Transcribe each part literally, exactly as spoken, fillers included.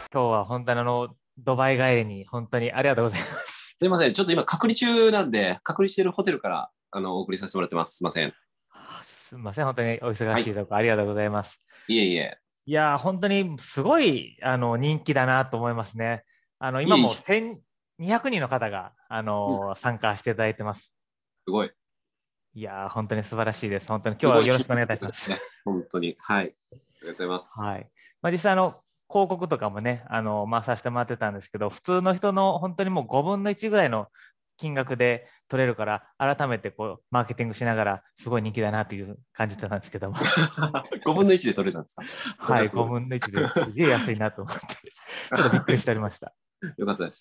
今日は本当にあの、ドバイ帰りに本当にありがとうございます。 すいません。ちょっと今隔離中なんで、隔離してるホテルから、あの、お送りさせてもらってます。すいません。 すみません、本当にお忙はい。 しいとこありがとうございます。 いえいえ。 いやー、本当にすごいあの人気だなと思いますね。あの、今もういえいえ。 せんにひゃくにんの方が、あうん、 の参加していただいてます。 すごい。 いやー、本当に素晴らしいです。本当に今日すごい注はよろしくお願いいたします。 目ですね。本当に。はい。ありがとうございます。 はい。まあ、実際、あの、広告とかもね、あの、まあ、させてもらってたんですけど、普通の人の本当にもうごぶんのいちぐらいの金額で取れるから、改めてこう、マーケティングしながら、すごい人気だなという感じだったんですけども、 ごぶんのいちで取れたんですか？それはい、 はすごい。 ごぶんのいちですげえ安いなと思って、ちょっとびっくりしておりました。 よかったです。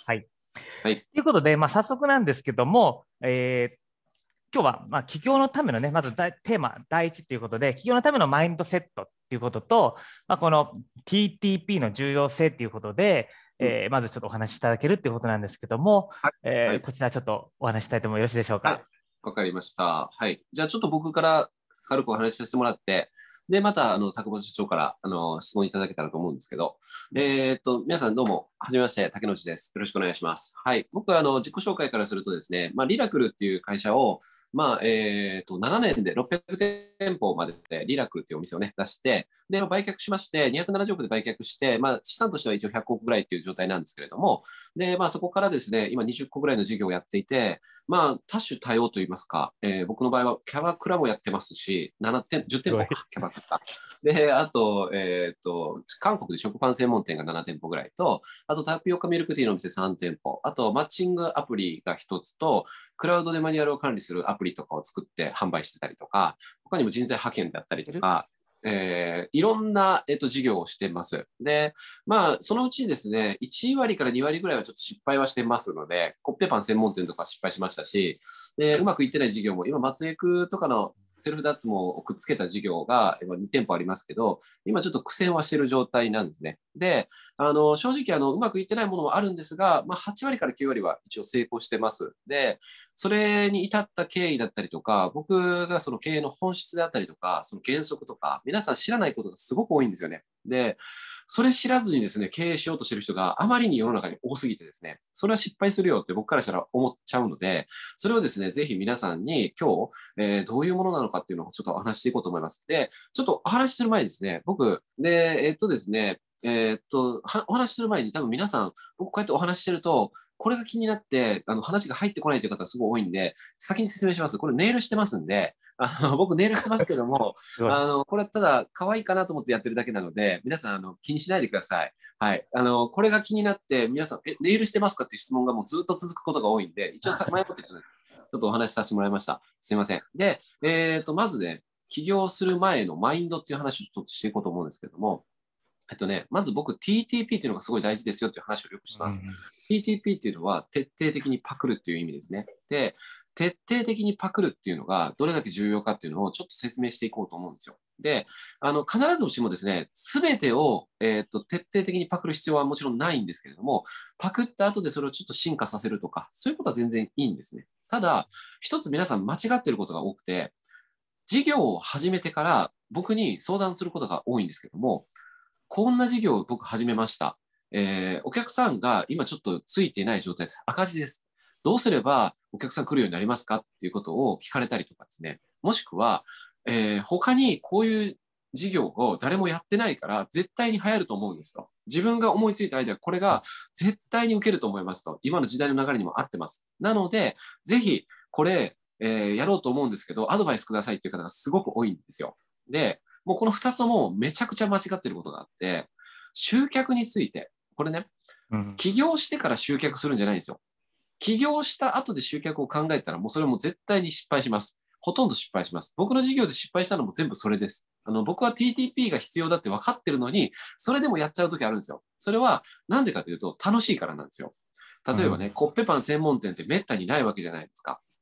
はい。 はい。 ということで、まあ、早速なんですけども、えー今日は、まあ、起業のためのね、まずテーマ第一ということで、起業のためのマインドセットっていうことと、まあ、この ティーティーピー の重要性っていうことで、 うん。 えーまずちょっとお話しいただけるっていうことなんですけども、 はい。はい。 えーこちらちょっとお話ししたいともよろしいでしょうはい。 か。 わかりました。はい。じゃあちょっと僕から軽くお話しさせてもらって、で、また、あの、竹本社長から、あの、質問いただけたらと思うんですけど、えーっと、皆さんどうも、はじめまして、竹野内です。よろしくお願いします。はい。僕は、あの、自己紹介からするとですね、まあ、リラクルっていう会社を、まあ、えーっと、ななねんでろっぴゃく店舗まででリラクルっていうお店をね、出して、で、売却しまして、にひゃくななじゅうおくで売却して、まあ、資産としては一応ひゃくおくぐらいっていう状態なんですけれども、で、まあ、そこからですね、今にじゅっこぐらいの事業をやっていて、まあ、多種多様といいますか、えー僕の場合はキャバクラもやってますし、なな店、じゅうすごい。 店舗か、キャバクラ。で、あと、えっと、韓国で食パン専門店がなな店舗ぐらいと、あとタピオカミルクティーのお店さん店舗、あとマッチングアプリがひとつと、クラウドでマニュアルを管理するアプリとかを作って販売してたりとか、他にも人材派遣だったりとか、えーいろんな、えっと、事業をしてます。で、まあ、そのうちにですね、いち割からに割ぐらいはちょっと失敗はしてますので、コッペパン専門店とか失敗しましたし、で、うまくいってない事業も、今、松江区とかのセルフ脱毛をくっつけた事業がに店舗ありますけど、今ちょっと苦戦はしている状態なんですね。で、あの、正直、あの、うまくいってないものもあるんですが、まあ、はち割からきゅう割は一応成功してます。で、それに至った経緯だったりとか、僕がその経営の本質であったりとか、その原則とか、皆さん知らないことがすごく多いんですよね。で、それ知らずにですね、経営しようとしてる人があまりに世の中に多すぎてですね、それは失敗するよって僕からしたら思っちゃうので、それをですね、ぜひ皆さんに今日、えーどういうものなのかっていうのをちょっとお話していこうと思います。で、ちょっとお話しする前にですね、僕、で、えっとですね、えーっと、はお話しする前に多分皆さん、僕こうやってお話ししてると、これが気になって、あの、話が入ってこないという方すごい多いんで、先に説明します。これネイルしてますんで、あの、僕ネイルしてますけども、 すごい。 あの、これはただ可愛いかなと思ってやってるだけなので、皆さん、あの、気にしないでください。はい。あの、これが気になって、皆さん、え、ネイルしてますかっていう質問がもうずっと続くことが多いんで、一応さ、前もってちょっとちょっとお話しさせてもらいました。すいません。で、えっと、まずね、起業する前のマインドっていう話をちょっとしていこうと思うんですけども、えっとね、まず僕 ティーティーピー っていうのがすごい大事ですよっていう話をよくします。 うん、 ティーティーピー っていうのは徹底的にパクるっていう意味ですね。で、徹底的にパクるっていうのがどれだけ重要かっていうのをちょっと説明していこうと思うんですよ。で、あの、必ずしもですね、すべてを、えーっと、徹底的にパクる必要はもちろんないんですけれども、パクった後でそれをちょっと進化させるとか、そういうことは全然いいんですね。ただ、一つ皆さん間違ってることが多くて、事業を始めてから僕に相談することが多いんですけども、こんな事業を僕始めました。えーお客さんが今ちょっとついていない状態です。赤字です。どうすればお客さん来るようになりますかっていうことを聞かれたりとかですね。もしくは、えー他にこういう事業を誰もやってないから絶対に流行ると思うんですと。自分が思いついたアイデア、これが絶対に受けると思いますと。今の時代の流れにも合ってます。なので、ぜひこれ、えーやろうと思うんですけど、アドバイスくださいっていう方がすごく多いんですよ。で、もうこの二つともめちゃくちゃ間違ってることがあって、集客について、これね、 うん、 起業してから集客するんじゃないんですよ。起業した後で集客を考えたら、もうそれも絶対に失敗します。ほとんど失敗します。僕の事業で失敗したのも全部それです。あの、僕は ティーティーピー が必要だって分かってるのに、それでもやっちゃうときあるんですよ。それは、なんでかというと、楽しいからなんですよ。例えばね、 うん、 コッペパン専門店って滅多にないわけじゃないですか。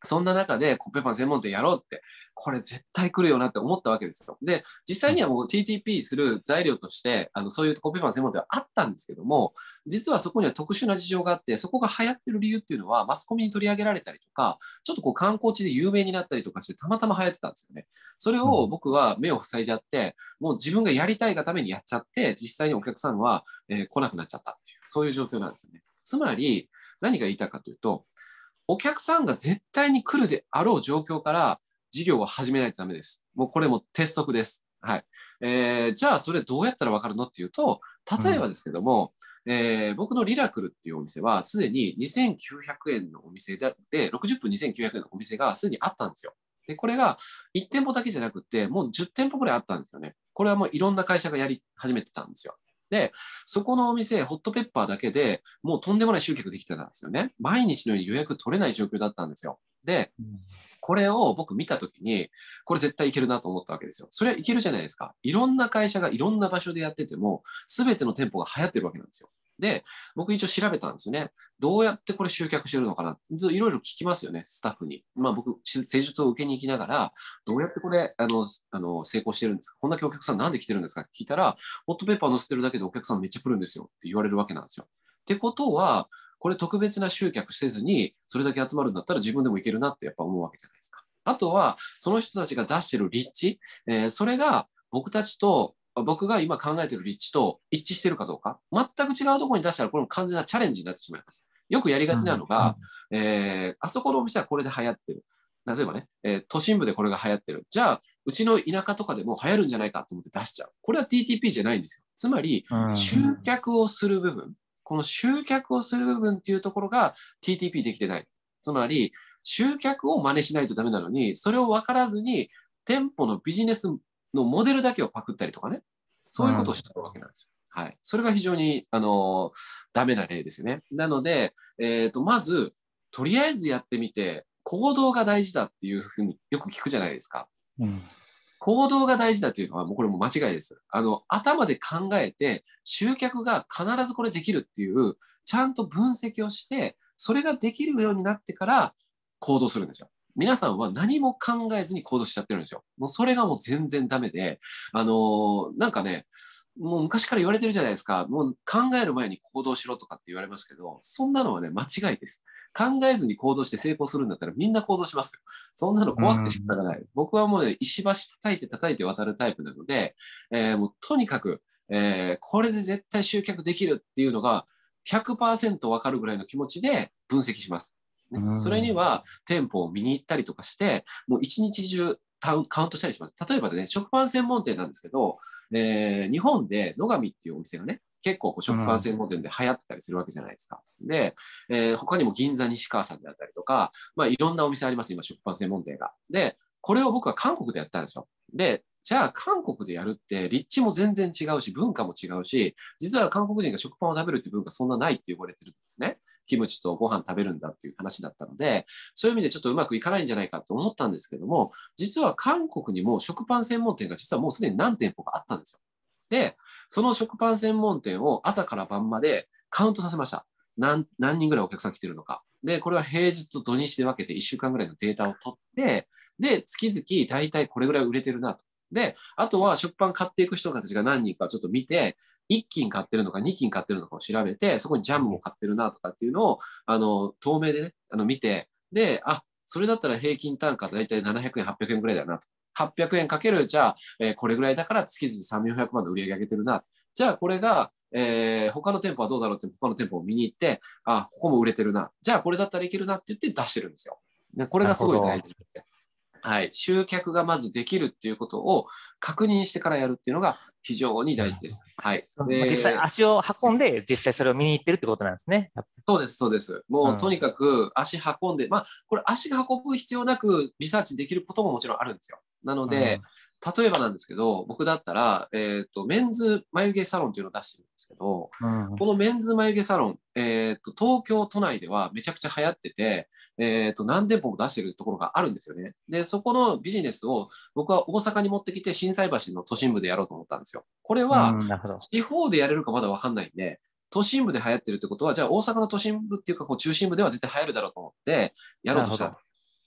そんな中でコッペパン専門店やろうって、これ絶対来るよなって思ったわけですよ。で、実際にはもう ティーティーピー する材料として、あのそういうコッペパン専門店はあったんですけども、実はそこには特殊な事情があって、そこが流行ってる理由っていうのは、マスコミに取り上げられたりとか、ちょっとこう観光地で有名になったりとかして、たまたま流行ってたんですよね。それを僕は目を塞いじゃって、もう自分がやりたいがためにやっちゃって、実際にお客さんは、えー来なくなっちゃったっていう、そういう状況なんですよね。つまり、何が言いたいかというと、お客さんが絶対に来るであろう状況から事業を始めないとダメです。もうこれも鉄則です。はい。えー、じゃあそれどうやったらわかるのっていうと、例えばですけども、えー僕のリラクルっていうお店はすでににせんきゅうひゃくえんのお店で、でろくじゅっぷんにせんきゅうひゃくえんのお店がすでにあったんですよ。で、これがいち店舗だけじゃなくて、もうじゅう店舗ぐらいあったんですよね。これはもういろんな会社がやり始めてたんですよ。で、そこのお店、ホットペッパーだけでもうとんでもない集客できてたんですよね。毎日のように予約取れない状況だったんですよ。で、これを僕見たときに、これ絶対いけるなと思ったわけですよ。それはいけるじゃないですか。いろんな会社がいろんな場所でやってても、すべての店舗が流行ってるわけなんですよ。で、僕一応調べたんですよね。どうやってこれ集客してるのかな。いろいろ聞きますよね、スタッフに。まあ僕、施術を受けに行きながら、どうやってこれ、あの、あの成功してるんですか、こんだけお客さんなんで来てるんですかって聞いたら、ホットペッパー載せてるだけでお客さんめっちゃ来るんですよって言われるわけなんですよ。ってことは、これ特別な集客せずに、それだけ集まるんだったら自分でもいけるなってやっぱ思うわけじゃないですか。あとは、その人たちが出してる立地、えーそれが僕たちと、僕が今考えてる立地と一致してるかどうか、全く違うところに出したら、これも完全なチャレンジになってしまいます。よくやりがちなのが、えーあそこのお店はこれで流行ってる。例えばね、えー都心部でこれが流行ってる。じゃあ、うちの田舎とかでも流行るんじゃないかと思って出しちゃう。これは ティーティーピー じゃないんですよ。つまり、集客をする部分。この集客をする部分っていうところが ティーティーピー できてない。つまり、集客を真似しないとダメなのに、それを分からずに、店舗のビジネスのモデルだけをパクったりとかね。そういうことをしてるわけなんですよ。はい。それが非常に、あのダメな例ですよね。なので、えっと、まず、とりあえずやってみて、行動が大事だっていうふうによく聞くじゃないですか。 うん行動が大事だというのは、もうこれも間違いです。あの、頭で考えて、集客が必ずこれできるっていう、ちゃんと分析をして、それができるようになってから行動するんですよ。皆さんは何も考えずに行動しちゃってるんですよ。もうそれがもう全然ダメで、あのーなんかね、もう昔から言われてるじゃないですか。もう考える前に行動しろとかって言われますけど、そんなのはね、間違いです。考えずに行動して成功するんだったらみんな行動しますよ。そんなの怖くて仕方がない。僕はもうね、石橋叩いて叩いて渡るタイプなので、えーもうとにかく、えーこれで絶対集客できるっていうのがひゃくパーセントわかるぐらいの気持ちで分析します。ね、それには店舗を見に行ったりとかして、もう一日中カウンカウントしたりします。例えばね、食パン専門店なんですけど、えー日本で野上っていうお店がね、結構こう食パン専門店で流行ってたりするわけじゃないですか。で、えー他にも銀座西川さんであったりとか、まあいろんなお店あります、今食パン専門店が。で、これを僕は韓国でやったんですよ。で、じゃあ韓国でやるって立地も全然違うし、文化も違うし、実は韓国人が食パンを食べるっていう文化そんなないって言われてるんですね。キムチとご飯食べるんだっていう話だったので、そういう意味でちょっとうまくいかないんじゃないかと思ったんですけども、実は韓国にも食パン専門店が実はもうすでに何店舗かあったんですよ。で、その食パン専門店を朝から晩までカウントさせました。何何人ぐらいお客さん来てるのか。で、これは平日と土日で分けていっしゅうかんぐらいのデータを取って、で、月々大体これぐらい売れてるなと。で、あとは食パン買っていく人たちが何人かちょっと見て、いっきん買ってるのかにきん買ってるのかを調べて、そこにジャムも買ってるなとかっていうのを、あの、透明でね、あの見て、で、あ、それだったら平均単価大体ななひゃくえん、はっぴゃくえんぐらいだなと。はっぴゃくえんかける、じゃあ、えーこれぐらいだから月々さんびゃく、よんひゃくまんの売り上げ上げてるな。じゃあ、これが、えー他の店舗はどうだろうって他の店舗を見に行って、あ、ここも売れてるな。じゃあ、これだったらいけるなって言って出してるんですよ。でこれがすごい大事で。はい。集客がまずできるっていうことを確認してからやるっていうのが非常に大事です。はい。 まあ実際で、 足を運んで、実際それを見に行ってるってことなんですね。 そうです、そうです。もうとにかく足運んで、まあ、これ足が運ぶ必要なくリサーチできることももちろんあるんですよ。なので、例えばなんですけど、僕だったら、えっと、メンズ眉毛サロンっていうのを出してるんですけど、 うんうんこのメンズ眉毛サロン、えっと、東京都内ではめちゃくちゃ流行ってて、えっと、何店舗も出してるところがあるんですよね。で、そこのビジネスを僕は大阪に持ってきて、心斎橋の都心部でやろうと思ったんですよ。これは、 うんなるほど。 地方でやれるかまだわかんないんで、都心部で流行ってるってことは、じゃあ大阪の都心部っていうか、こう中心部では絶対流行るだろうと思って、やろうとした。 なるほど。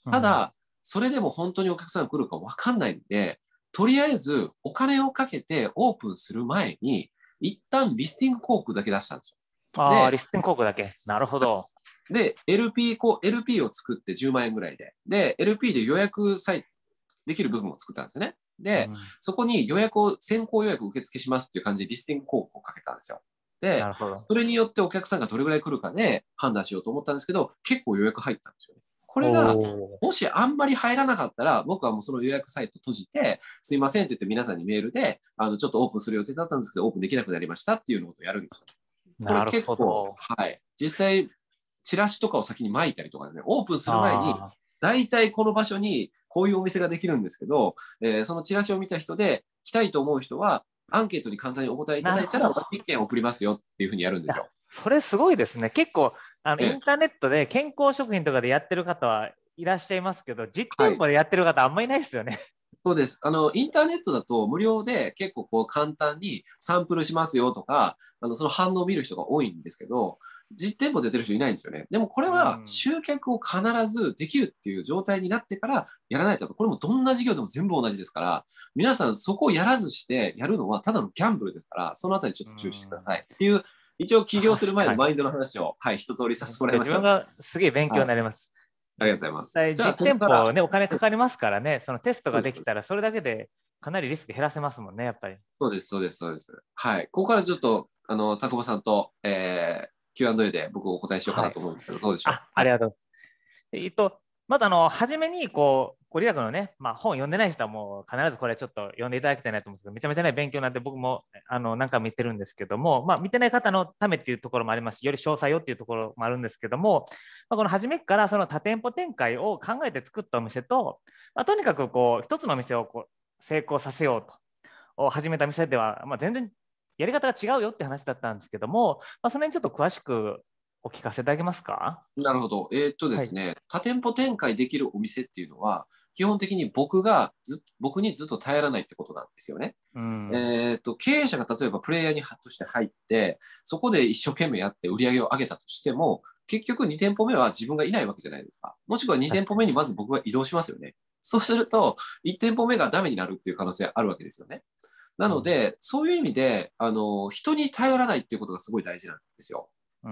ただ、それでも本当にお客さんが来るか分かんないんで、とりあえずお金をかけてオープンする前に、一旦リスティング広告だけ出したんですよ。 ああ、リで、 スティング広告だけ。なるほど。 で、エルピー こ、エルピー を作ってじゅうまん円ぐらいで。で、エルピー で予約さえできる部分を作ったんですよね。で、 うん、 そこに予約を、先行予約受付しますっていう感じでリスティング広告をかけたんですよ。で、 なるほど。 それによってお客さんがどれぐらい来るかで判断しようと思ったんですけど、結構予約入ったんですよね。これが、 おもしあんまり入らなかったら、僕はもうその予約サイト閉じて、すいませんって言って皆さんにメールで、あの、ちょっとオープンする予定だったんですけど、オープンできなくなりましたっていうのをやるんですよ。これなる結構、 ほど。 はい。実際、チラシとかを先に巻いたりとかですね、オープンする前に、 あ大体この場所にこういうお店ができるんですけど、えーそのチラシを見た人で来たいと思う人は、アンケートに簡単にお答えいただいたら、 なるほど。 いっけん送りますよっていうふうにやるんですや、 よ。 それすごいですね。結構、あの、イええ、 ンターネットで健康食品とかでやってる方はいらっしゃいますけど、実はい。 店舗でやってる方あんまりいないですよね。 そうです。あの、インターネットだと無料で結構こう簡単にサンプルしますよとか、あの、その反応を見る人が多いんですけど、実店舗で出てる人いないんですよね。でもこれはうん。 集客を必ずできるっていう状態になってからやらないと、これもどんな事業でも全部同じですから、皆さんそこをやらずしてやるのはただのギャンブルですから、そのあたりちょっうと注意してくだん。 さい。っていう、一応起業する確かに。 前のマインドの話を、はい、一通りさせてもらいましたので。 自分がすげえ勉強はい。 になります。 ありがとうございます。じゃあ、 実ここから、 店舗ね、お金かかりますからね、そのテストそうです。 ができたら、それだけでかなりリスク減らせますもんね、やっぱり。 そうです、そうです、そうです。はい。ここからちょっと、あの、田久保さんと、えー、キューアンドエー で僕お答えしようかはい。 なと思うんですけど、どうでしょう。 あ、あはい。 りがとう。えっと、まずあの、初めに、こう、ご利益のね、まあ、本読んでない人はもう必ずこれちょっと読んでいただきたいなと思うんですけど、めちゃめちゃね、勉強なんで僕も、あの、何回も言ってるんですけども、まあ、見てない方のためっていうところもありますし、より詳細をっていうところもあるんですけども、まあ、この初めからその多店舗展開を考えて作ったお店と、まあ、とにかくこう、一つのお店をこう成功させようと始めた店では、まあ、全然やり方が違うよって話だったんですけども、まあ、その辺ちょっと詳しくお聞かせいただけますか？ なるほど。えーっとではい。 すね、多店舗展開できるお店っていうのは、基本的に僕がず、僕にずっと頼らないってことなんですよね。 うん。 えーっと、経営者が例えばプレイヤーにとして入って、そこで一生懸命やって売り上げを上げたとしても、結局に店舗目は自分がいないわけじゃないですか。もしくはに店舗確かに。 目にまず僕が移動しますよね。そうすると、いち店舗目がダメになるっていう可能性あるわけですよね。なうん。 ので、そういう意味で、あの、人に頼らないっていうことがすごい大事なんですよ。 うん。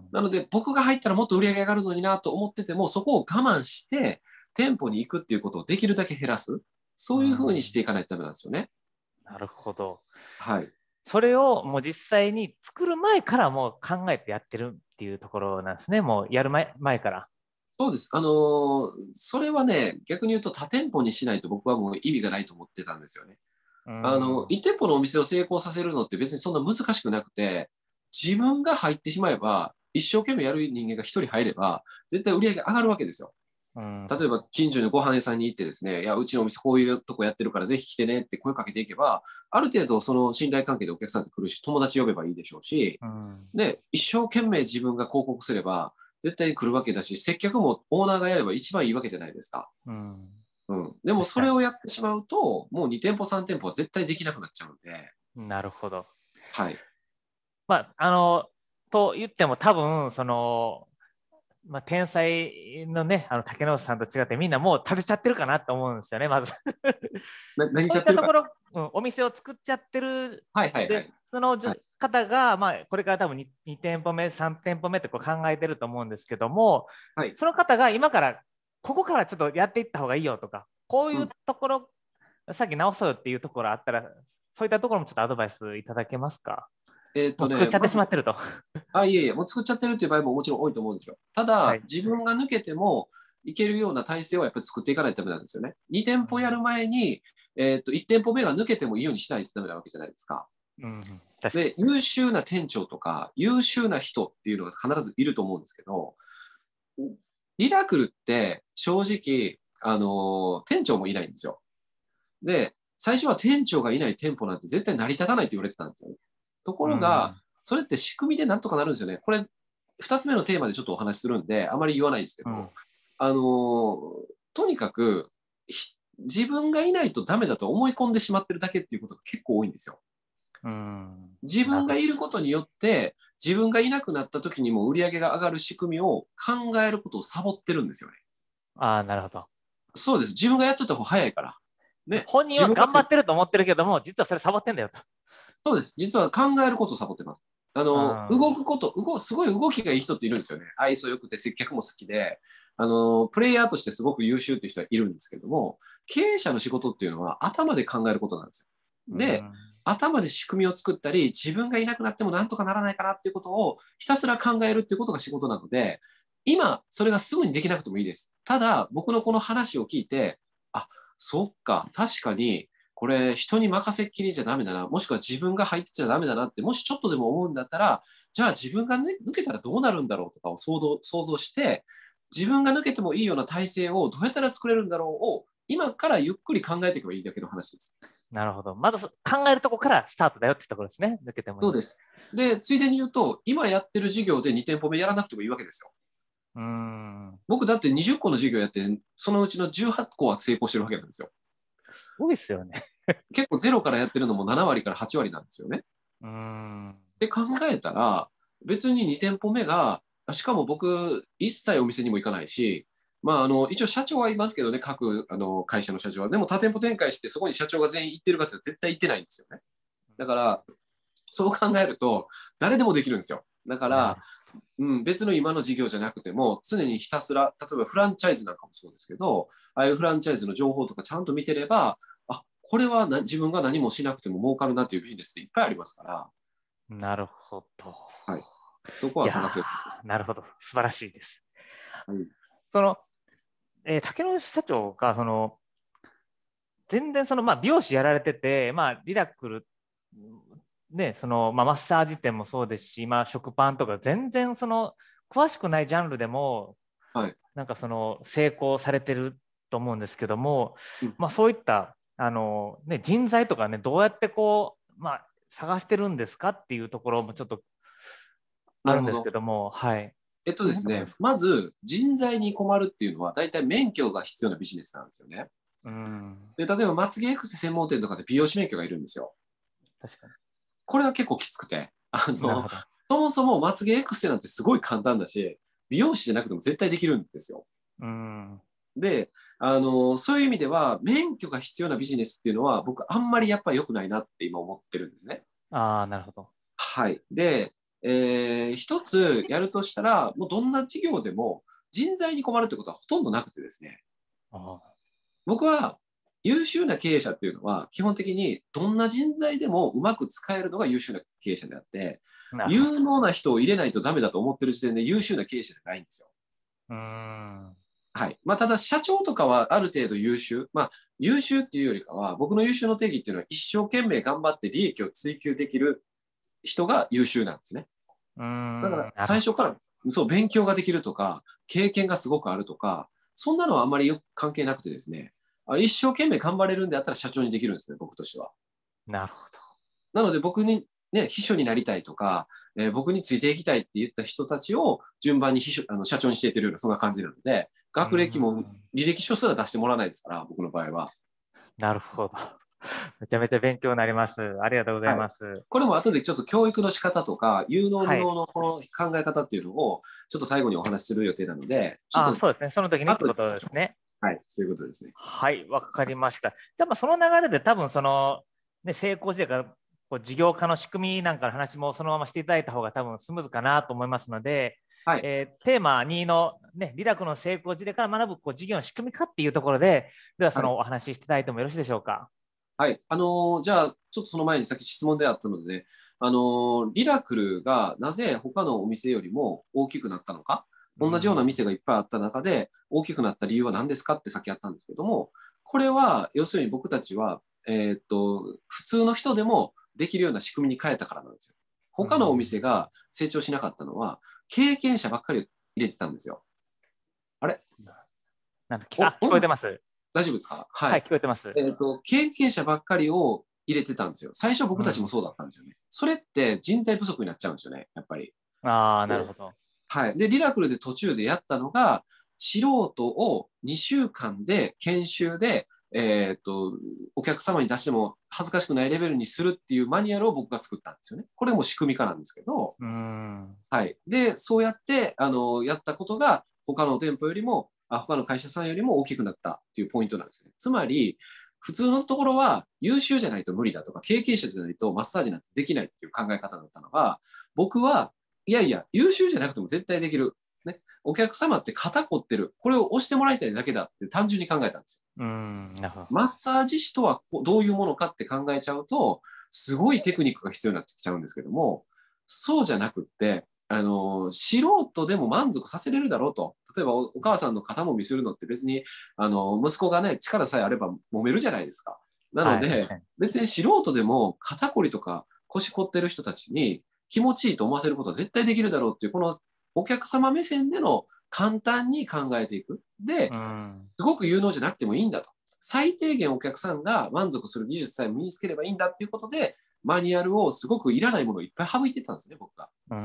なので、僕が入ったらもっと売り上げ上がるのになと思ってても、そこを我慢して、店舗に行くっていうことをできるだけ減らす。 うそういうふうにしん。 ていかないとダメなんですよね。 なるほど。 はい。 それをもう実際に作る前からもう考えてやってるっていうところなんですね。もうやる前前から。 そうです。あのーそれはね、逆に言うと多店舗にしないと僕はもう意味がないと思ってたんですよね。 うあの、 ん。 いち店舗のお店を成功させるのって別にそんな難しくなくて、自分が入ってしまえば、一生懸命やる人間が一人入れば、絶対売り上げ上がるわけですよ。 うん。 例えば近所のご飯屋さんに行ってですね、いや、うちのお店こういうとこやってるからぜひ来てねって声かけていけば、ある程度その信頼関係でお客さんって来るし、友達呼べばいいでしょうし、 うん。 で、一生懸命自分が広告すれば、絶対に来るわけだし、接客もオーナーがやれば一番いいわけじゃないですか。 うん。 うん。でも確かに。 それをやってしまうと、もうに店舗さん店舗は絶対できなくなっちゃうんで、 なるほど。 はい。 まあ、あの、と言っても多分、その、まあ、天才のね、あの竹野内さんと違ってみんなもう立てちゃってるかなと思うんですよね、まず。 な、何そうしちゃってるか。 いったところ、うん、お店を作っちゃってる、で、 はいはいはい。 そのはい。 方が、まあ、これから多分 2, に店舗目、さん店舗目ってこう考えてると思うんですけども、 はい。 その方が今から、ここからちょっとやっていった方がいいよとか、こういううん。 ところ、さっき直そうよっていうところあったら、そういったところもちょっとアドバイスいただけますか？ えーっとね、 もう作っちゃってまず、 しまってると。 あ、いえいえ、もう作っちゃってるっていう場合ももちろん多いと思うんですよ。ただ、 はい。 自分が抜けてもいけるような体制をやっぱり作っていかないとダメなんですよね。に店舗やる前に、えーっと、いち店舗目が抜けてもいいようにしないとダメなわけじゃないですか。 うん、うん、確かで、優秀な店長とか、優秀な人っていうのが必ずいると思うんですけど、リラクルって正直、あのー店長もいないんですよ。で、最初は店長がいない店舗なんて絶対成り立たないって言われてたんですよね。とこに。うろが、 ん、 それって仕組みでなんとかなるんですよね。これ、二つ目のテーマでちょっとお話しするんで、あまり言わないですけうん、 ど、あのーとにかく、自分がいないとダメだと思い込んでしまってるだけっていうことが結構多いんですよ。 うん。 自分がなるほど。 いることによって、自分がいなくなった時にも売り上げが上がる仕組みを考えることをサボってるんですよね。 ああ、なるほど。 そうです。自分がやっちゃった方が早いから。ね。 本人は自分がせ頑張ってると思ってるけども、実はそれサボってんだよと。 そうです。実は考えることをサボってます。あの、 あ動くこと、動すごい動きがいい人っているんですよね。愛想よくて接客も好きで、あの、プレイヤーとしてすごく優秀っていう人はいるんですけども、経営者の仕事っていうのは頭で考えることなんですよ。で、 うん。 頭で仕組みを作ったり、自分がいなくなってもなんとかならないかなっていうことをひたすら考えるっていうことが仕事なので、今、それがすぐにできなくてもいいです。ただ、僕のこの話を聞いて、あ、そっか、確かに、これ人に任せっきりじゃダメだな、もしくは自分が入ってちゃダメだなって、もしちょっとでも思うんだったら、じゃあ自分が、ね、抜けたらどうなるんだろうとかを想像想像して、自分が抜けてもいいような体制をどうやったら作れるんだろうを、今からゆっくり考えていけばいいだけの話です。 なるほど。まず考えるとこからスタートだよってところですね。抜けてもいい。 そうです。で、ついでに言うと、今やってる事業でに店舗目やらなくてもいいわけですよ。 うーん。 僕だってにじゅっこの事業やって、そのうちのじゅうはっこは成功してるわけなんですよ。 すごいですよね。 結構ゼロからやってるのもなな割からはち割なんですよね。 うーん。 で考えたら、別にに店舗目が、しかも僕、一切お店にも行かないし、まあ、あの、一応社長はいますけどね、各あの会社の社長は。でも多店舗展開して、そこに社長が全員行ってるかって絶対行ってないんですよね。だから、そう考えると、誰でもできるんですよ。だから、 なるうん、別の今の事業じゃなくても、常にひたすら、例えばフランチャイズなんかもそうですけど、ああいうフランチャイズの情報とかちゃんと見てれば、あ、これはな自分が何もしなくても儲かるなっていうビジネスっていっぱいありますから、 なるほど。 はい。そこいやは探せる。 ー、なるほど。素晴らしいです。 はい。 その、えー竹野社長が、その、全然その、まあ、美容師やられてて、まあ、リラクル、ね、その、まあ、マッサージ店もそうですし、まあ、食パンとか、全然その、詳しくないジャンルでも、 はい。 なんかその、成功されてると思うんですけども、 うん、 まあ、そういった、あの、ね、人材とかね、どうやってこう、まあ、探してるんですかっていうところもちょっとあるんですけなるほど。 ども、はい。 えっとそのですね、 辺とかどうですか？ まず人材に困るっていうのは、大体免許が必要なビジネスなんですよね。 うん、 で、例えばまつげエクス専門店とかで美容師免許がいるんですよ。 確かこれは結構きつくて、あに。なるの、 ほど。 そもそもまつげエクステなんてすごい簡単だし、美容師じゃなくても絶対できるんですよ。 うん、 で、あの、そういう意味では、免許が必要なビジネスっていうのは、僕、あんまりやっぱり良くないなって今思ってるんですね。 ああ、なるほど。 はい。で、えー一つやるとしたら、もうどんな事業でも人材に困るってことはほとんどなくてですね、 あ僕は優秀な経営者っていうのは、基本的にどんな人材でもうまく使えるのが優秀な経営者であって、 あ、なるほど。 有能な人を入れないとダメだと思ってる時点で優秀な経営者じゃないんですよ。 うん、 はい。まあ、ただ、社長とかはある程度優秀。まあ、優秀っていうよりかは、僕の優秀の定義っていうのは、一生懸命頑張って利益を追求できる人が優秀なんですね。 うん、 だから、 なるほど。 最初から、そう、勉強ができるとか、経験がすごくあるとか、そんなのはあんまりよく関係なくてですね、あ一生懸命頑張れるんであったら社長にできるんですね、僕としては。 なるほど。 なので、僕に、ね、秘書になりたいとか、えー僕についていきたいって言った人たちを順番に秘書あの社長にしていってるような、そんな感じなので、 う学歴もん、 履歴書すら出してもらわないですから、僕の場合は。 なるほど。めちゃめちゃ勉強になります。ありがとうございはい。 ます。 これも後でちょっと教育の仕方とか、有能無はい。 能のこの考え方っていうのを、ちょっと最後にお話しする予定なので、ちょっあ、 とそうですね。その時にってこ後でしましょとですね。 う。はい、そういうことですね。 はい、わかりました。じゃあ、まあ、その流れで多分、その、ね、成功事例から、こう事業化の仕組みなんかの話もそのまましていただいた方が多分スムーズかなと思いますので、 はい。 えーテーマにの、ね、リラクの成功事例から学ぶこう事業の仕組みかっていうところで、ではそはい。 のお話ししていただいてもよろしいでしょうか。 はい。あのーじゃあ、ちょっとその前にさっき質問であったので、ね、あのーリラクルがなぜ他のお店よりも大きくなったのか、 う同じようなん。 店がいっぱいあった中で大きくなった理由は何ですかってさっきあったんですけども、これは要するに僕たちは、えーっと、普通の人でもできるような仕組みに変えたからなんですよ。 う他のお店ん。 が成長しなかったのは、経験者ばっかり入れてたんですよ。あれなんだお、 あ、聞こえて音ます。 大丈夫ですか？ははい、 い。 聞こえてます。 えっと、経験者ばっかりを入れてたんですよ。最初僕たちもうん。 そうだったんですよね。それって人材不足になっちゃうんですよね、やっぱり。 ああ、なるほど。 はい。で、リラクルで途中でやったのが、素人をにしゅうかんで研修で、えっと、お客様に出しても恥ずかしくないレベルにするっていうマニュアルを僕が作ったんですよね。これも仕組み化なんですけど、 うん。 はい。で、そうやって、あの、やったことが、他の店舗よりも、 あ他の会社さんよりも大きくなったっていうポイントなんですね。つまり、普通のところは優秀じゃないと無理だとか、経験者じゃないとマッサージなんてできないっていう考え方だったのが、僕はいやいや、優秀じゃなくても絶対できる。ね。お客様って肩凝ってる。これを押してもらいたいだけだって単純に考えたんですよ。 うん、なるほど。 マッサージ師とはどういうものかって考えちゃうと、すごいテクニックが必要になってきちゃうんですけども、そうじゃなくって、あの、素人でも満足させれるだろうと。例えばお、お母さんの肩もみするのって別に、あの、息子がね、力さえあれば揉めるじゃないですか。なのはい、確で、 かに。 別に素人でも肩こりとか腰凝ってる人たちに気持ちいいと思わせることは絶対できるだろうっていう、このお客様目線での簡単に考えていく。で、 うん、 すごく有能じゃなくてもいいんだと。最低限お客さんが満足する技術さえ身につければいいんだっていうことで、マニュアルをすごくいらないものをいっぱい省いてたんですね、僕が。 うん、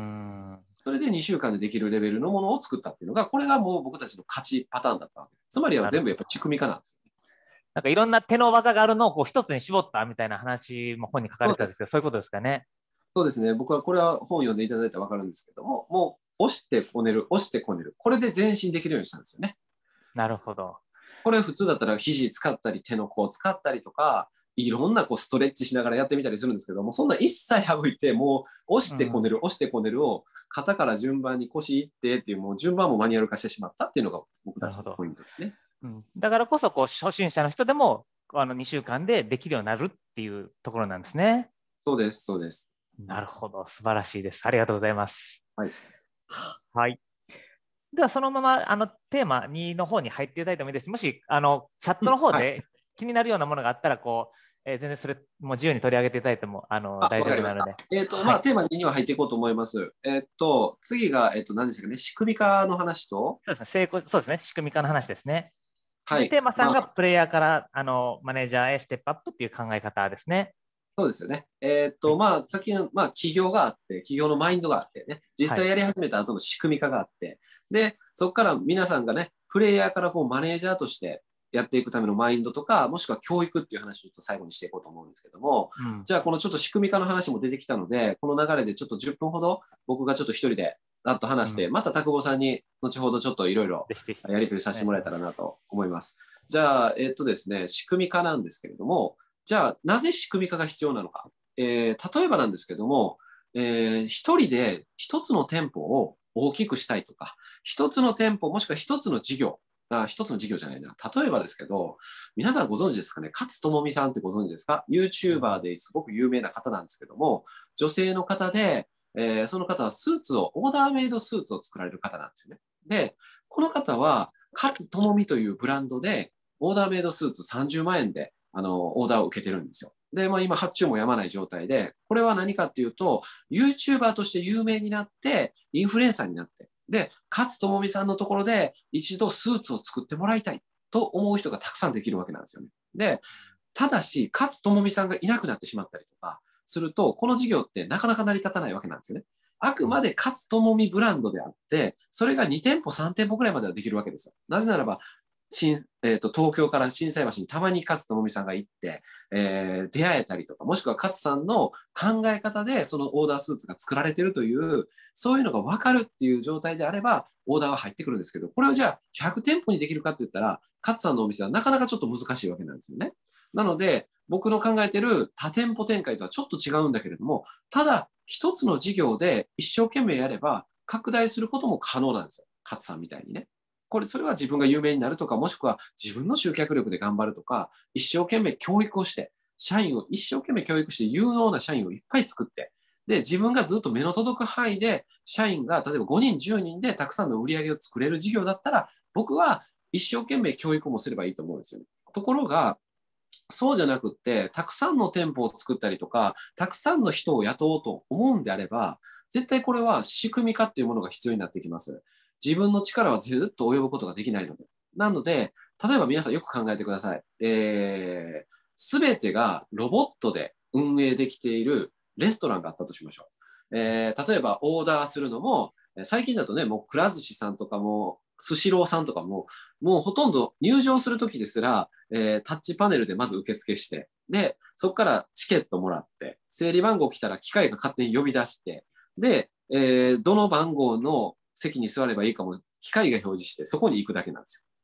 それでにしゅうかんでできるレベルのものを作ったっていうのが、これがもう僕たちの勝ちパターンだったわけです。つまりは全部やっぱ仕組み化なんですよね。 なんかいろんな手の技があるのをこう一つに絞ったみたいな話も本に書かそうです。 れてたんですけど、そういうことですかね。 そうですね。僕はこれは本読んでいただいたら分かるんですけども、もう押してこねる、押してこねる。これで前進できるようにしたんですよね。 なるほど。 これ普通だったら肘使ったり手の甲を使ったりとか、いろんなこうストレッチしながらやってみたりするんですけども、そんな一切省いて、もう押してこねうん、 る、押してこねるを肩から順番に腰いってっていう、もう順番もマニュアル化してしまったっていうのが僕たなるほど。 ちのポイントですね。 うん、だからこそこう初心者の人でもあのにしゅうかんでできるようになるっていうところなんですね。 そうです、そうです。 なるほど。素晴らしいです。ありがとうございます。 はい。 はい。では、そのままあのテーマにの方に入っていただいてもいいですし、もしあのチャッうん、 トの方はい。 で気になるようなものがあったら、こう、えー全然それも自由に取り上げていただいてもあのあ、 大わかりました。 丈夫なので。 えっ、と、まあ、 はい。 テーマには入っていこうと思います。えっ、と、次が、えっ、と、何でしたかね、仕組み化の話と、 そうですね。成功、そうですね。仕組み化の話ですね。で、 はい。 テーマさんまあ、 がプレイヤーからあのマネージャーへステップアップっていう考え方ですね。 そうですよね。えっ、と、 はい。 まあ、先の、まあ、企業があって、企業のマインドがあってね、実はい。 際やり始めた後の仕組み化があって、で、そこから皆さんがね、プレイヤーからこうマネージャーとしてやっていくためのマインドとか、もしくは教育っていう話をちょっと最後にしていこうと思うんですけども、 うん。 じゃあ、このちょっと仕組み化の話も出てきたので、この流れでちょっとじゅっぷんほど僕がちょっと一人でざっと話して、 うん。 また拓保さんに後ほどちょっといろいろぜひぜひ。 やり取りさせてもらえたらなと思います。じゃあ、えっとですね、仕組み化なんですけれども、じゃあ、なぜ仕組み化が必要なのか。えー例えばなんですけども、えー一人で一つの店舗を大きくしたいとか、一つの店舗、もしくは一つの事業、あ、一つの事業じゃないな。例えばですけど、皆さんご存知ですかね、勝智美さんってご存知ですか？ うん。 YouTuber ですごく有名な方なんですけども、女性の方で、えーその方はスーツを、オーダーメイドスーツを作られる方なんですよね。で、この方は、勝智美というブランドで、オーダーメイドスーツさんじゅうまん円で、あの、オーダーを受けてるんですよ。で、まあ今発注もやまない状態で、これは何かっていうと、YouTuber として有名になって、インフルエンサーになって、で、勝智美さんのところで一度スーツを作ってもらいたいと思う人がたくさんできるわけなんですよね。で、ただし、勝智美さんがいなくなってしまったりとかすると、この事業ってなかなか成り立たないわけなんですよね。あくまで勝智美ブランドであって、それがに店舗、さん店舗ぐらいまではできるわけですよ。なぜならば、新えーと、東京から心斎橋にたまに勝智美さんが行って、えー出会えたりとか、もしくは勝さんの考え方でそのオーダースーツが作られているという、そういうのが分かるっていう状態であれば、オーダーが入ってくるんですけど、これをじゃあひゃく店舗にできるかって言ったら、勝さんのお店はなかなかちょっと難しいわけなんですよね。なので、僕の考えている多店舗展開とはちょっと違うんだけれども、ただ一つの事業で一生懸命やれば拡大することも可能なんですよ。勝さんみたいにね。これ、それは自分が有名になるとか、もしくは自分の集客力で頑張るとか、一生懸命教育をして、社員を一生懸命教育して有能な社員をいっぱい作って、で、自分がずっと目の届く範囲で、社員が例えばごにん、じゅうにんでたくさんの売り上げを作れる事業だったら、僕は一生懸命教育もすればいいと思うんですよね。ところが、そうじゃなくって、たくさんの店舗を作ったりとか、たくさんの人を雇おうと思うんであれば、絶対これは仕組み化っていうものが必要になってきます。自分の力はずっと及ぶことができないので。なので、例えば皆さんよく考えてください。えー、全てがロボットで運営できているレストランがあったとしましょう。えー、例えばオーダーするのも、最近だとね、もうくら寿司さんとかも、スシローさんとかも、もうほとんど入場するときですら、えータッチパネルでまず受付して、で、そこからチケットもらって、整理番号来たら機械が勝手に呼び出して、で、えーどの番号の席に座ればいいかも機械が表示して、そこに行くだけなんですよ。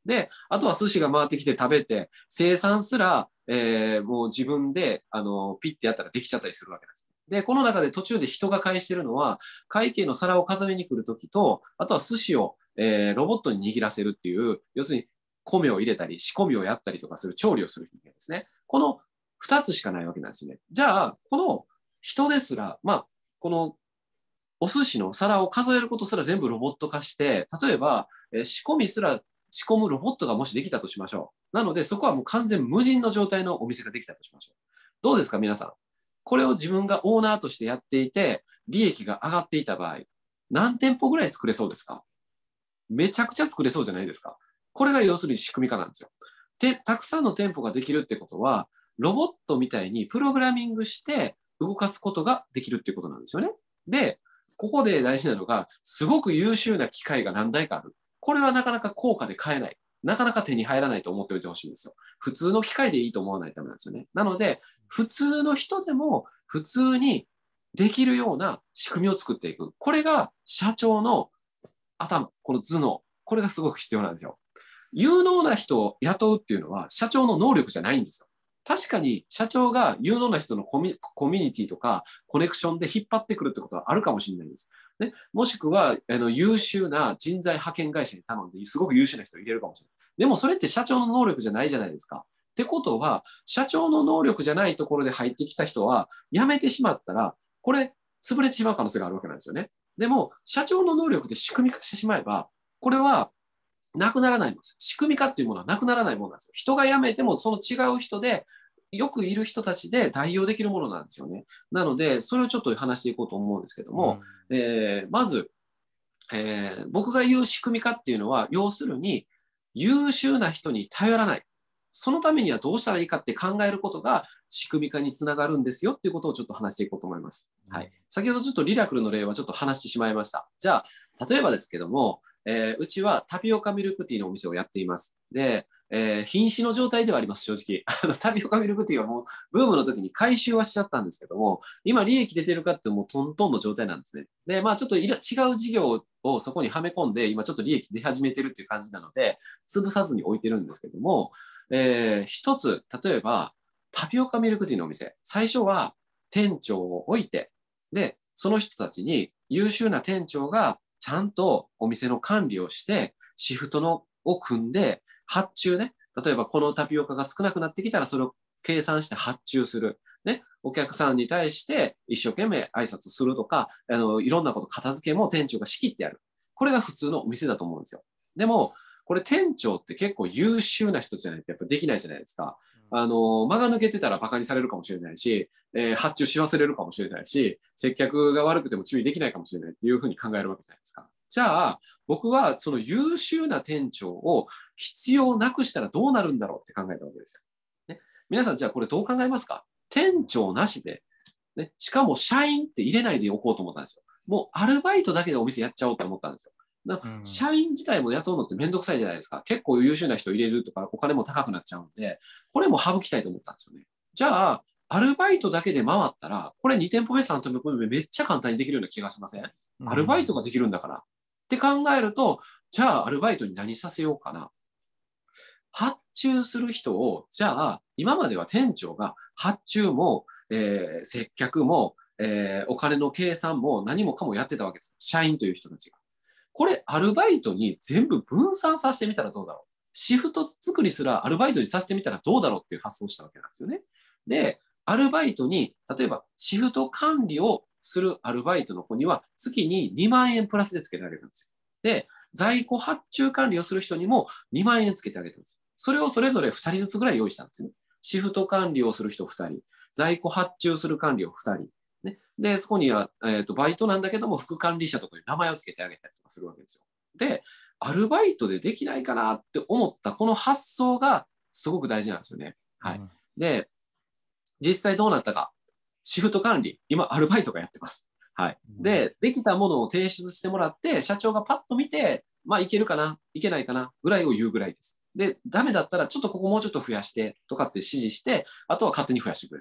で、あとは寿司が回ってきて食べて、生産すら、えー、もう自分で、あの、ピッてやったらできちゃったりするわけです。で、この中で途中で人が介してるのは、会計の皿を数えに来るときと、あとは寿司を、えー、ロボットに握らせるっていう、要するに米を入れたり、仕込みをやったりとかする調理をする人間ですね。この二つしかないわけなんですね。じゃあ、この人ですら、まあ、このお寿司の皿を数えることすら全部ロボット化して、例えば、えー仕込みすら仕込むロボットがもしできたとしましょう。なので、そこはもう完全無人の状態のお店ができたとしましょう。どうですか、皆さん。これを自分がオーナーとしてやっていて、利益が上がっていた場合、何店舗ぐらい作れそうですか？めちゃくちゃ作れそうじゃないですか。これが要するに仕組み化なんですよ。で、たくさんの店舗ができるってことは、ロボットみたいにプログラミングして動かすことができるっていうことなんですよね。で、ここで大事なのが、すごく優秀な機械が何台かある。これはなかなか高価で買えない。なかなか手に入らないと思っておいてほしいんですよ。普通の機械でいいと思わないためなんですよね。なので、普通の人でも普通にできるような仕組みを作っていく。これが社長の頭、この頭脳。これがすごく必要なんですよ。有能な人を雇うっていうのは社長の能力じゃないんですよ。確かに社長が有能な人のコミ、コミュニティとかコネクションで引っ張ってくるってことはあるかもしれないです。ね、もしくはあの優秀な人材派遣会社に頼んですごく優秀な人を入れるかもしれない。でもそれって社長の能力じゃないじゃないですか。ってことは、社長の能力じゃないところで入ってきた人は辞めてしまったら、これ潰れてしまう可能性があるわけなんですよね。でも、社長の能力で仕組み化してしまえば、これはなくならないものです。仕組み化っていうものはなくならないものなんですよ。人が辞めてもその違う人で、よくいる人たちで代用できるものなんですよね。なので、それをちょっと話していこうと思うんですけども、うん、えー、まず、えー、僕が言う仕組み化っていうのは、要するに優秀な人に頼らない。そのためにはどうしたらいいかって考えることが仕組み化につながるんですよっていうことをちょっと話していこうと思います。はい。先ほどちょっとリラクルの例はちょっと話してしまいました。じゃあ、例えばですけども、えー、うちはタピオカミルクティーのお店をやっています。で、えー、瀕死の状態ではあります、正直。あの、タピオカミルクティーはもう、ブームの時に回収はしちゃったんですけども、今利益出てるかってもうトントンの状態なんですね。で、まあちょっと違う事業をそこにはめ込んで、今ちょっと利益出始めてるっていう感じなので、潰さずに置いてるんですけども、えー、一つ、例えば、タピオカミルクティーのお店、最初は店長を置いて、で、その人たちに優秀な店長がちゃんとお店の管理をして、シフトのを組んで、発注ね。例えばこのタピオカが少なくなってきたらそれを計算して発注する。ね。お客さんに対して一生懸命挨拶するとか、あの、いろんなこと片付けも店長が仕切ってやる。これが普通のお店だと思うんですよ。でも、これ店長って結構優秀な人じゃないとやっぱできないじゃないですか。あの、間が抜けてたら馬鹿にされるかもしれないし、えー、発注し忘れるかもしれないし、接客が悪くても注意できないかもしれないっていうふうに考えるわけじゃないですか。じゃあ、僕はその優秀な店長を必要なくしたらどうなるんだろうって考えたわけですよ。ね、皆さん、じゃあこれどう考えますか？店長なしで、ね、しかも社員って入れないでおこうと思ったんですよ。もうアルバイトだけでお店やっちゃおうと思ったんですよ。社員自体も雇うのってめんどくさいじゃないですか。結構優秀な人入れるとかお金も高くなっちゃうんで、これも省きたいと思ったんですよね。じゃあ、アルバイトだけで回ったら、これに店舗目さん店舗目めっちゃ簡単にできるような気がしません？アルバイトができるんだから。って考えると、じゃあアルバイトに何させようかな。発注する人を、じゃあ、今までは店長が発注も、えー、接客も、えー、お金の計算も何もかもやってたわけです。社員という人たちが。これ、アルバイトに全部分散させてみたらどうだろう。シフト作りすらアルバイトにさせてみたらどうだろうっていう発想をしたわけなんですよね。で、アルバイトに、例えばシフト管理をするアルバイトの子には月ににまん円プラスでつけてあげたんですよ。で、在庫発注管理をする人にもにまん円つけてあげたんですよ。それをそれぞれふたりずつぐらい用意したんですよね。シフト管理をする人ふたり、在庫発注する管理をふたり、ね、で、そこには、えーと、バイトなんだけども、副管理者とかいう名前をつけてあげたりとかするわけですよ。で、アルバイトでできないかなって思ったこの発想がすごく大事なんですよね。はい。で、実際どうなったか。シフト管理、今、アルバイトがやってます。はい。で、できたものを提出してもらって、社長がパッと見て、まあ、いけるかな、いけないかな、ぐらいを言うぐらいです。で、ダメだったら、ちょっとここもうちょっと増やして、とかって指示して、あとは勝手に増やしてくれる。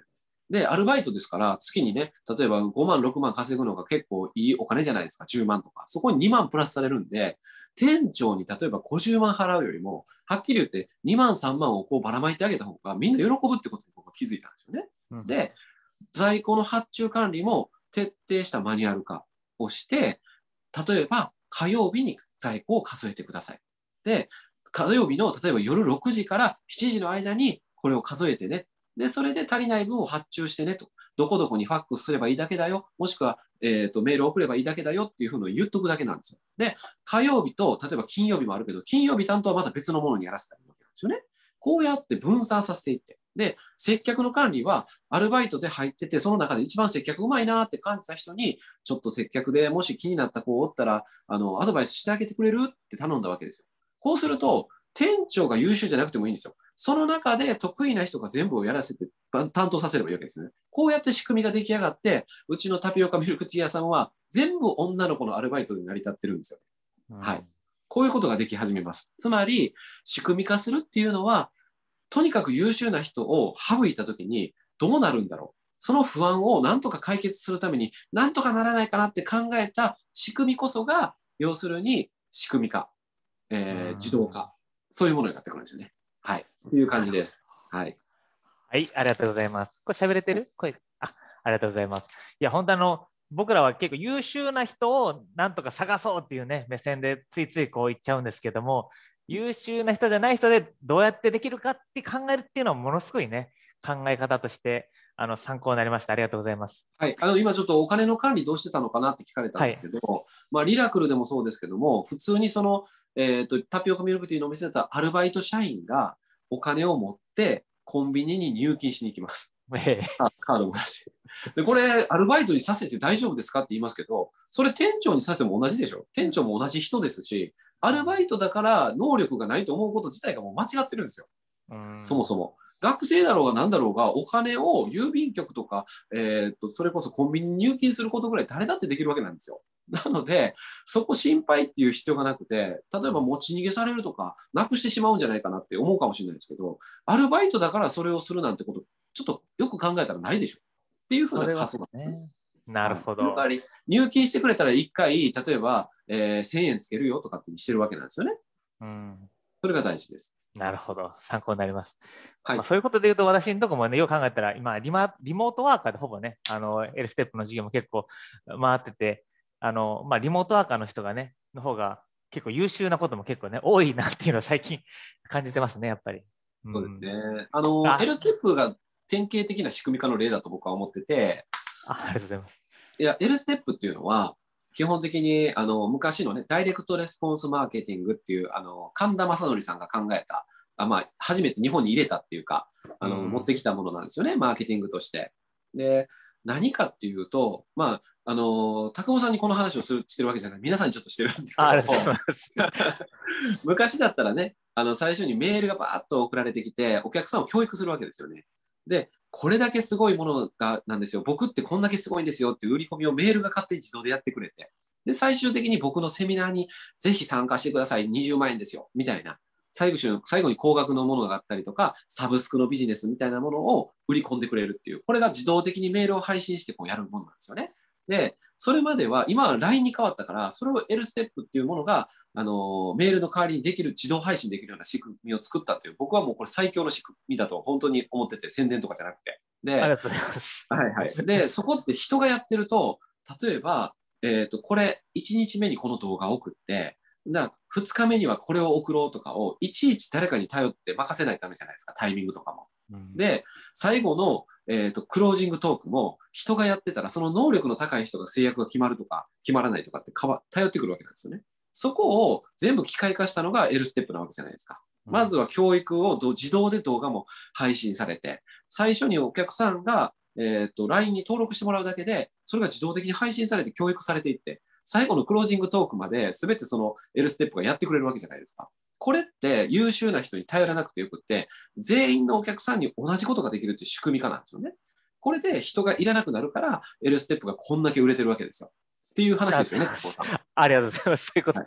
で、アルバイトですから、月にね、例えばごまん、ろくまん稼ぐのが結構いいお金じゃないですか、じゅうまんとか。そこににまんプラスされるんで、店長に例えばごじゅうまん払うよりも、はっきり言ってにまん、さんまんをこうばらまいてあげた方がみんな喜ぶってことに僕は気づいたんですよね。 うん、 で、在庫の発注管理も徹底したマニュアル化をして、例えば火曜日に在庫を数えてください。で、火曜日の例えば夜ろくじからしちじの間にこれを数えてね。で、それで足りない分を発注してねと。どこどこにファックスすればいいだけだよ。もしくは、えーと、メールを送ればいいだけだよっていうふうに言っとくだけなんですよ。で、火曜日と、例えば金曜日もあるけど、金曜日担当はまた別のものにやらせたらいいわけなんですよね。こうやって分散させていって。で、接客の管理は、アルバイトで入ってて、その中で一番接客うまいなって感じた人に、ちょっと接客でもし気になった子おったら、あの、アドバイスしてあげてくれるって頼んだわけですよ。こうすると、店長が優秀じゃなくてもいいんですよ。その中で得意な人が全部をやらせて担当させればいいわけですよね。こうやって仕組みが出来上がって、うちのタピオカミルクティー屋さんは全部女の子のアルバイトで成り立ってるんですよ。 うん、 はい。こういうことができ始めます。つまり、仕組み化するっていうのは、とにかく優秀な人を省いたときにどうなるんだろう。その不安を何とか解決するために何とかならないかなって考えた仕組みこそが、要するに仕組み化、えー、自動化、そういうものになってくるんですよね。はい。っていう感じです。はい。 はい、ありがとうございます。これ喋れてる声。あ、ありがとうございます。いや、本当あの、僕らは結構優秀な人をなんとか探そうっていうね、目線でついついこう言っちゃうんですけども、優秀な人じゃない人でどうやってできるかって考えるっていうのはものすごいね、考え方としてあの参考になりました。ありがとうございます。 はい。あの、今ちょっとお金の管理どうしてたのかなって聞かれたんはい。 ですけど、まあ、リラクルでもそうですけども、普通にその、えっと、タピオカミルクティーのお店だったらアルバイト社員がお金を持ってコンビニに入金しに行きます。 えあカードも出して。で、これ、アルバイトにさせて大丈夫ですかって言いますけど、それ店長にさせても同じでしょ。店長も同じ人ですし、アルバイトだから能力がないと思うこと自体がもう間違ってるんですよ。 ー、うん、 そもそも。学生だろうが何だろうが、お金を郵便局とか、えー、っと、それこそコンビニに入金することぐらい誰だってできるわけなんですよ。なので、そこ心配っていう必要がなくて、例えば持ち逃げされるとか、なくしてしまうんじゃないかなって思うかもしれないですけど、アルバイトだからそれをするなんてこと、ちょっとよく考えたらないでしょ。っていうふうなそれは発想なんですね。 ね。なるはい。 ほど。 その代わり、入金してくれたらいっかい、例えば、えー、せんえんつけるよとかってしてるわけなんですよね。 うん、 それが大事です。 なるほど。参考になります。まあ、 はい。 そういうことで言うと、私のところもね、よく考えたら、今リマ、リモートワーカーでほぼね、あの、L ステップの授業も結構回ってて、あの、まあ、リモートワーカーの人がね、の方が結構優秀なことも結構ね、多いなっていうのを最近感じてますね、やっぱり。うそうですん。 ね。あの、 あ、 L ステップが典型的な仕組み化の例だと僕は思ってて、 あ、ありがとうございます。 いや、L ステップっていうのは、基本的に、あの、昔のね、ダイレクトレスポンスマーケティングっていう、あの、神田正則さんが考えた、あ、まあ、初めて日本に入れたっていうか、あの、持うん。 ってきたものなんですよね、マーケティングとして。で、何かっていうと、まあ、あの、高尾さんにこの話をするしてるわけじゃない、皆さんにちょっとしてるんですけあ、あどりがとうございも、 ます。 昔だったらね、あの、最初にメールがバーッと送られてきて、お客さんを教育するわけですよね。で、これだけすごいものがなんですよ。僕ってこんだけすごいんですよっていう売り込みをメールが勝手に自動でやってくれて。で、最終的に僕のセミナーにぜひ参加してください。にじゅうまん円ですよ。みたいな。最後最後に高額のものがあったりとか、サブスクのビジネスみたいなものを売り込んでくれるっていう、これが自動的にメールを配信してこうやるものなんですよね。で、それまでは、今は ライン に変わったから、それを L ステップっていうものが、あの、メールの代わりにできる、自動配信できるような仕組みを作ったっていう、僕はもうこれ最強の仕組みだと本当に思ってて、宣伝とかじゃなくて。で、 ありがとうございます。 はいはい。で、そこって人がやってると、例えば、えっと、これ、いちにちめにこの動画を送って、だふつかめにはこれを送ろうとかを、いちいち誰かに頼って任せないためじゃないですか、タイミングとかも。 うん、 で、最後の、えっと、クロージングトークも、人がやってたら、その能力の高い人が制約が決まるとか、決まらないとかってかわ頼ってくるわけなんですよね。そこを全部機械化したのが L ステップなわけじゃないですか。まずは教育を自動で動画も配信されて、最初にお客さんが、えっと、ライン に登録してもらうだけで、それが自動的に配信されて教育されていって、最後のクロージングトークまで全てその L ステップがやってくれるわけじゃないですか。これって優秀な人に頼らなくてよくって、全員のお客さんに同じことができるっていう仕組み化なんですよね。これで人がいらなくなるから、L ステップがこんだけ売れてるわけですよ。っていう話ですよね、加藤さん。 ありがとうございます。そういうことはい。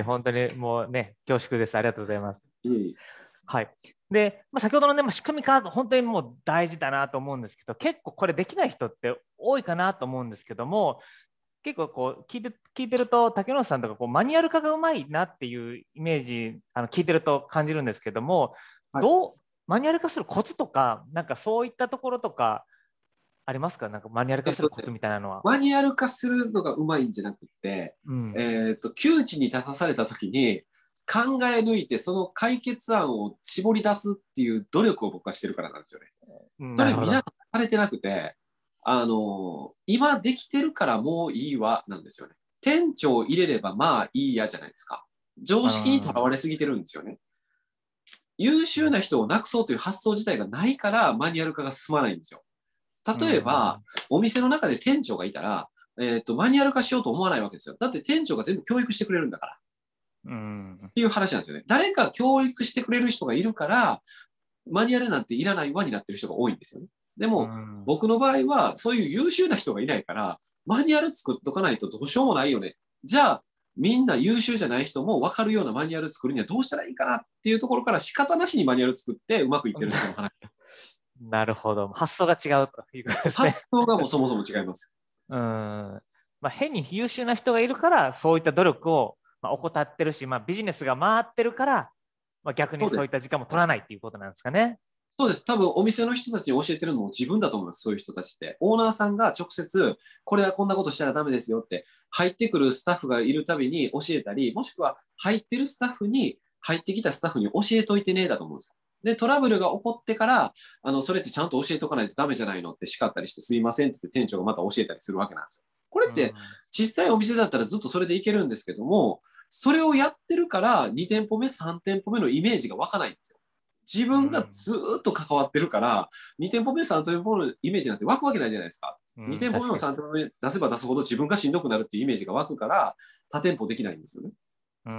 ですね。はい、本当にもうね、恐縮です。ありがとうございます。 いえいえ。 はい。 で、まあ、先ほどのね、まあ、仕組み化、本当にもう大事だなと思うんですけど、結構これできない人って多いかなと思うんですけども、結構こう聞いて聞いてると、竹野内さんとかこうマニュアル化がうまいなっていうイメージ、あの聞いてると感じるんですけども、 はい。 どう、マニュアル化するコツとか、なんかそういったところとかありますか？なんかマニュアル化えっとね、 するコツみたいなのは。 マニュアル化するのがうまいんじゃなくて、 うん。 えっと、窮地に立たされた時に考え抜いてその解決案を絞り出すっていう努力を僕はしてるからなんですよね。 うんなるほど。 それ皆さんされてなくて、あの今できてるからもういいわなんですよね。店長を入れればまあいいやじゃないですか。常う識にとらわん。 れすぎてるんですよね。優秀な人をなくそうという発想自体がないからマニュアル化が進まないんですよ。 う例えば、 ん。 お店の中で店長がいたら、えっと、マニュアル化しようと思わないわけですよ。だって店長が全部教育してくれるんだから。っうん。 ていう話なんですよね。誰か教育してくれる人がいるから、マニュアルなんていらない輪になってる人が多いんですよね。でうも、 ん。 僕の場合は、そういう優秀な人がいないから、マニュアル作っとかないとどうしようもないよね。じゃあ、みんな優秀じゃない人も分かるようなマニュアル作るにはどうしたらいいかなっていうところから仕方なしにマニュアル作ってうまくいってるだけの話。 なるほど。発想が違うということですね。 発想がもうそもそも違います。 うん。まあ、変に優秀な人がいるから、そういった努力を、まあ、怠ってるし、まあ、ビジネスが回ってるから、まあ、逆にそうです。 そういった時間も取らないっていうことなんですかね。 そうです。多分お店の人たちに教えてるのも自分だと思います。そういう人たちって。オーナーさんが直接、これはこんなことしたらダメですよって、入ってくるスタッフがいるたびに教えたり、もしくは入ってるスタッフに、入ってきたスタッフに教えといてね、だと思うんですよ。で、トラブルが起こってから、あの、それってちゃんと教えとかないとダメじゃないのって叱ったりして、すいませんって言って店長がまた教えたりするわけなんですよ。これってうん。 小さいお店だったらずっとそれでいけるんですけども、それをやってるからに店舗目、さん店舗目のイメージが湧かないんですよ。自分がうん。 ずっと関わってるから、に店舗目、さん店舗目のイメージなんて湧くわけないじゃないですか。にうん。 店舗目も確かに。 さん店舗目出せば出すほど自分がしんどくなるっていうイメージが湧くから、多店舗できないんですよね。 うん。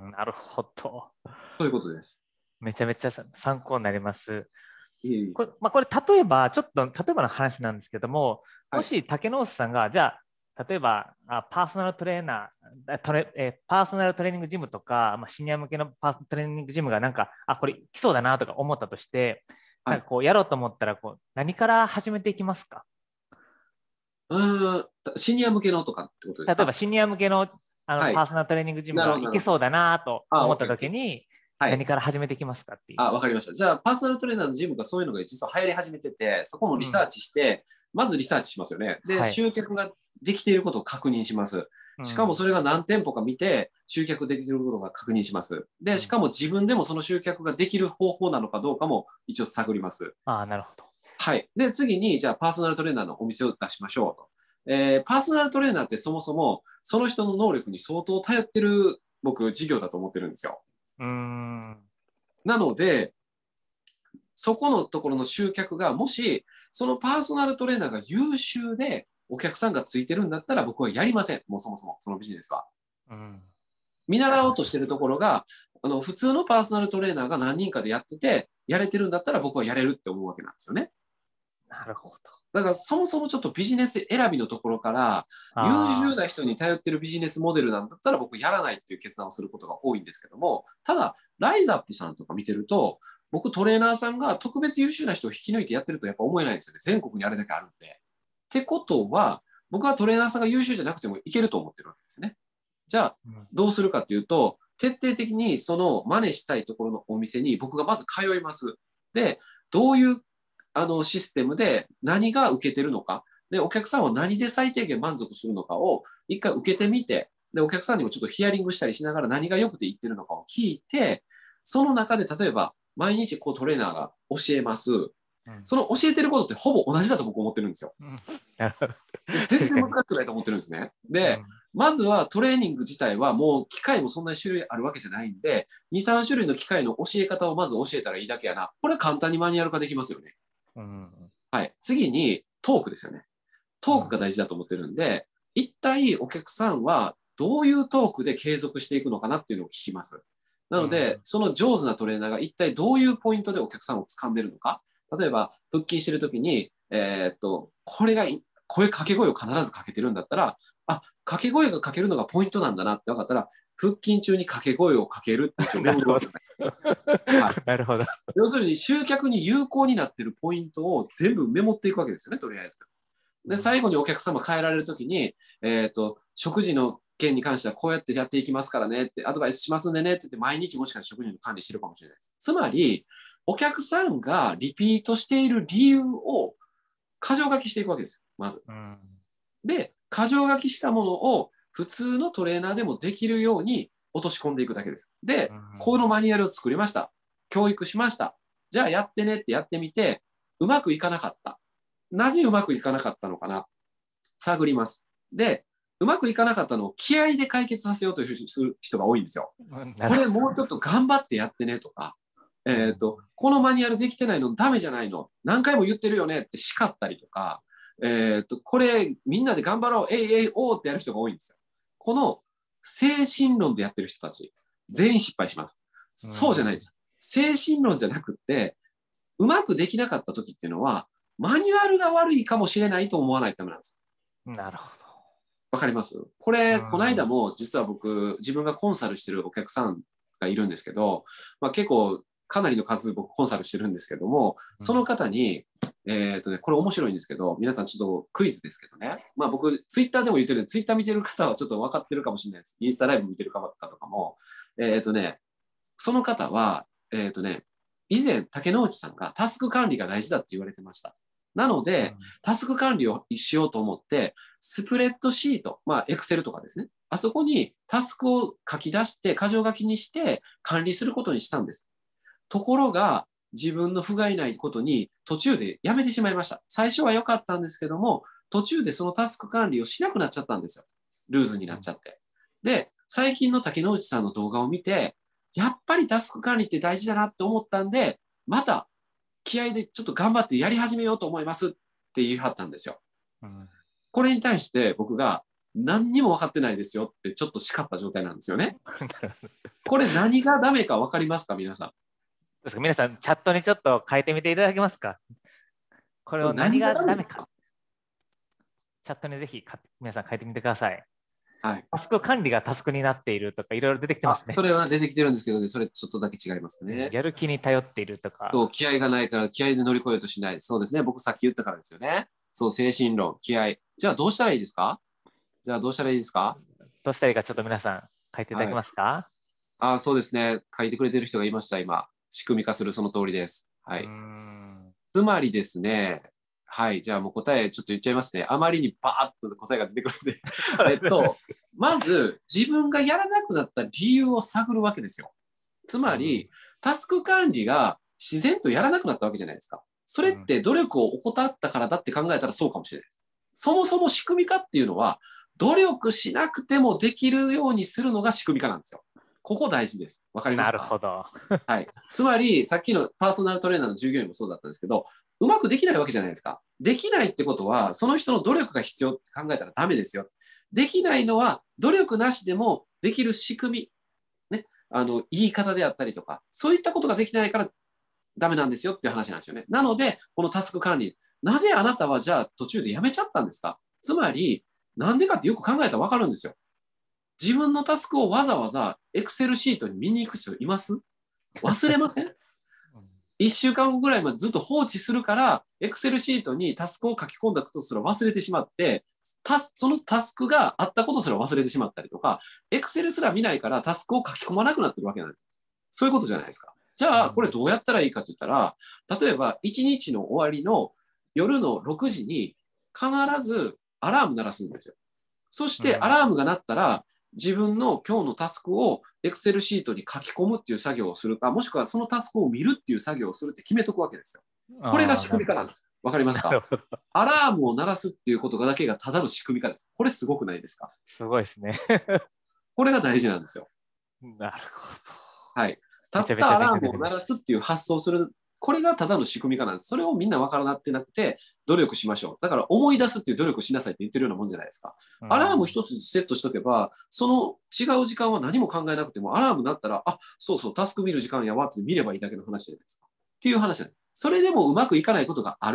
なるほど。 そういうことです。 めちゃめちゃ参考になります。 いえいえ。 これ、まあ、これ例えば、ちょっと例えばの話なんですけども、もはい。 し竹野内さんが、じゃあ、例えばあパーソナルトレーナー、トレえーパーソナルトレーニングジムとか、まあ、シニア向けのパーソナルトレーニングジムがなんか、あ、これ来そうだなとか思ったとして、 はい。 なんかこうやろうと思ったらこう、何から始めていきますか？ うーん、シニア向けのとかってことですか？ 例えばシニア向けの、あのはい。 パーソナルトレーニングジムなるほど、 が行けそうなるほど。 だなとあ、 思ったオッケーオッケー。 時に、 はい。 何から始めていきますかっていう。 あ、わかりました。じゃあ、パーソナルトレーナーのジムがそういうのが実は流行り始めてて、そこもリサーうん。 チして、まずリサーチしますよね。で、 はい。 集客ができていることを確認します。しかもうん。 それが何店舗か見て、集客できていることが確認します。で、しうん。 かも自分でもその集客ができる方法なのかどうかも一応探ります。 ああ、なるほど。 はい。で、次に、じゃあ、パーソナルトレーナーのお店を出しましょうと。えーパーソナルトレーナーってそもそも、その人の能力に相当頼ってる、僕、事業だと思ってるんですよ。 うーん。 なので、そこのところの集客が、もし、そのパーソナルトレーナーが優秀で、お客さんがついてるんだったら僕はやりません。もうそもそも、そのビジネスは。 うん。 見習おうなるほど。 としてるところが、あの、普通のパーソナルトレーナーが何人かでやってて、やれてるんだったら僕はやれるって思うわけなんですよね。 なるほど。 だからそもそもちょっとビジネス選びのところから、優秀あな人に頼ってるビジネスモデルなんだったら僕やらないっていう決断をすることが多いんですけども、ただ、ライザップさんとか見てると、僕トレーナーさんが特別優秀な人を引き抜いてやってるとやっぱ思えないんですよね。全国にあれだけあるんで。ってことは、僕はトレーナーさんが優秀じゃなくてもいけると思ってるわけですね。じゃあ、 あ。うん。 どうするかというと、徹底的にその真似したいところのお店に僕がまず通います。で、どういうあのシステムで何が受けてるのか、で、お客さんは何で最低限満足するのかを一回受けてみて、で、お客さんにもちょっとヒアリングしたりしながら何が良くて言ってるのかを聞いて、その中で例えば毎日こうトレーナーが教えます。 うん。 その教えてることってほぼ同じだと僕思ってるんですよ。 うん。なるほど。 全然難し確かに。 くないと思ってるんですね。で、 うん。 まずはトレーニング自体はもう機械もそんなに種類あるわけじゃないんで、に、さん種類の機械の教え方をまず教えたらいいだけやな。これ簡単にマニュアル化できますよね。 うん。 はい。次にトークですよね。トークうん。 が大事だと思ってるんで、一体お客さんはどういうトークで継続していくのかなっていうのを聞きます。なので、 うん。 その上手なトレーナーが一体どういうポイントでお客さんを掴んでるのか。例えば、腹筋してるときに、えーっと、これが声、掛け声を必ずかけてるんだったら、あ、掛け声がかけるのがポイントなんだなって分かったら、 腹筋中に掛け声をかけるって一応メモるわけない。はい、 なるほど。 要するに集客に有効になっているポイントを全部メモっていくわけですよね、とりあえず。で、最後にお客様変えられるときに、えっと、食事の件に関してはこうやってやっていきますからねって、アドバイスしますんでねって言って、毎日もしかしたら食事の管理してるかもしれないです。つまり、お客さんがリピートしている理由を箇条書きしていくわけですよ、まず。 うん、 で、箇条書きしたものを普通のトレーナーでもできるように落とし込んでいくだけです。で、このマニュアルを作りました。教育しました。じゃあやってねってやってみて、うまくいかなかった。なぜうまくいかなかったのかな、探ります。で、うまくいかなかったのを気合で解決させようとする人が多いんですよ。これもうちょっと頑張ってやってねとか、えっと、このマニュアルできてないのダメじゃないの、何回も言ってるよねって叱ったりとか、えっと、これみんなで頑張ろう、えいえいおーってやる人が多いんですよ。この精神論でやってる人たち、全員失敗します。そうじゃないです。精神論じゃなくて、うまくできなかった時っていうのは、マニュアルが悪いかもしれないと思わないためなんですよ。なるほど。 わかります？これ、この間も実は僕、自分がコンサルしてるお客さんがいるんですけど、まあ、結構かなりの数僕コンサルしてるんですけども、その方に、えっとね、これ面白いんですけど、皆さんちょっとクイズですけどね、まあ僕、ツイッターでも言ってるんで、ツイッター見てる方はちょっと分かってるかもしれないです。インスタライブ見てる方とかも、えっとね、その方は、えっとね、以前、竹之内さんがタスク管理が大事だって言われてました。なので、うん、タスク管理をしようと思って、スプレッドシート、まあ、エクセルとかですね。あそこにタスクを書き出して、箇条書きにして管理することにしたんです。ところが、自分の不甲斐ないことに途中でやめてしまいました。最初は良かったんですけども、途中でそのタスク管理をしなくなっちゃったんですよ。ルーズになっちゃって。で、最近の竹之内さんの動画を見て、やっぱりタスク管理って大事だなって思ったんで、また気合でちょっと頑張ってやり始めようと思いますって言い張ったんですよ。うん、これに対して僕が何にも分かってないですよってちょっと叱った状態なんですよね。これ何がダメか分かりますか、皆さん。 ですか、皆さん、チャットにちょっと書いてみていただけますか。これを何がダメか。チャットにぜひ皆さん書いてみてください。はい、タスク管理がタスクになっているとかいろいろ出てきてますね。 それは出てきてるんですけどね、それちょっとだけ違いますね。 やる気に頼っているとか。 そう、気合がないから気合で乗り越えようとしない。そうですね、僕さっき言ったからですよね。そう、精神論、気合。じゃあどうしたらいいですか？じゃあどうしたらいいですか？ どうしたらいいかちょっと皆さん書いていただけますか？はい、 あ、そうですね。書いてくれてる人がいました、今。仕組み化するその通りです。はい。うーん、つまりですね、はい、じゃあもう答えちょっと言っちゃいますね。あまりにバーッと答えが出てくるんで。えっと、まず自分がやらなくなった理由を探るわけですよ。つまり、タスク管理が自然とやらなくなったわけじゃないですか。それって努力を怠ったからだって考えたらそうかもしれないです。そもそも仕組み化っていうのは、努力しなくてもできるようにするのが仕組み化なんですよ。ここ大事です。わかりますか？ なるほど。 はい。つまり、さっきのパーソナルトレーナーの従業員もそうだったんですけど、うまくできないわけじゃないですか。できないってことは、その人の努力が必要って考えたらダメですよ。できないのは、努力なしでもできる仕組み、ね、あの、言い方であったりとか、そういったことができないからダメなんですよっていう話なんですよね。なので、このタスク管理、なぜあなたはじゃあ途中でやめちゃったんですか？つまり、なんでかってよく考えたらわかるんですよ。自分のタスクをわざわざエクセルシートに見に行く人います？忘れません？いっしゅうかんごぐらいまでずっと放置するから、エクセルシートにタスクを書き込んだことすら忘れてしまって、そのタスクがあったことすら忘れてしまったりとか、エクセルすら見ないからタスクを書き込まなくなってるわけなんです。そういうことじゃないですか。じゃあ、これどうやったらいいかと言ったら、例えばいちにちの終わりの夜のろくじに必ずアラーム鳴らすんですよ。そしてアラームが鳴ったら、自分の今日のタスクを Excel シートに書き込むっていう作業をするか、もしくはそのタスクを見るっていう作業をするって決めとくわけですよ。これが仕組み化なんです。わかりますか？アラームを鳴らすっていうことだけがただの仕組み化です。これすごくないですか？ すごいですね。 これが大事なんですよ。 なるほど。はい。たったアラームを鳴らすっていう発想をする。これがただの仕組み化なんです。それをみんな分からなってなくて、努力しましょう。だから思い出すっていう努力しなさいって言ってるようなもんじゃないですか。アラーム一つセットしとけば、その違う時間は何も考えなくても、アラーム鳴ったら、あ、そうそう、タスク見る時間やわって見ればいいだけの話じゃないですか。っていう話じゃない。それでもうまくいかないことがある。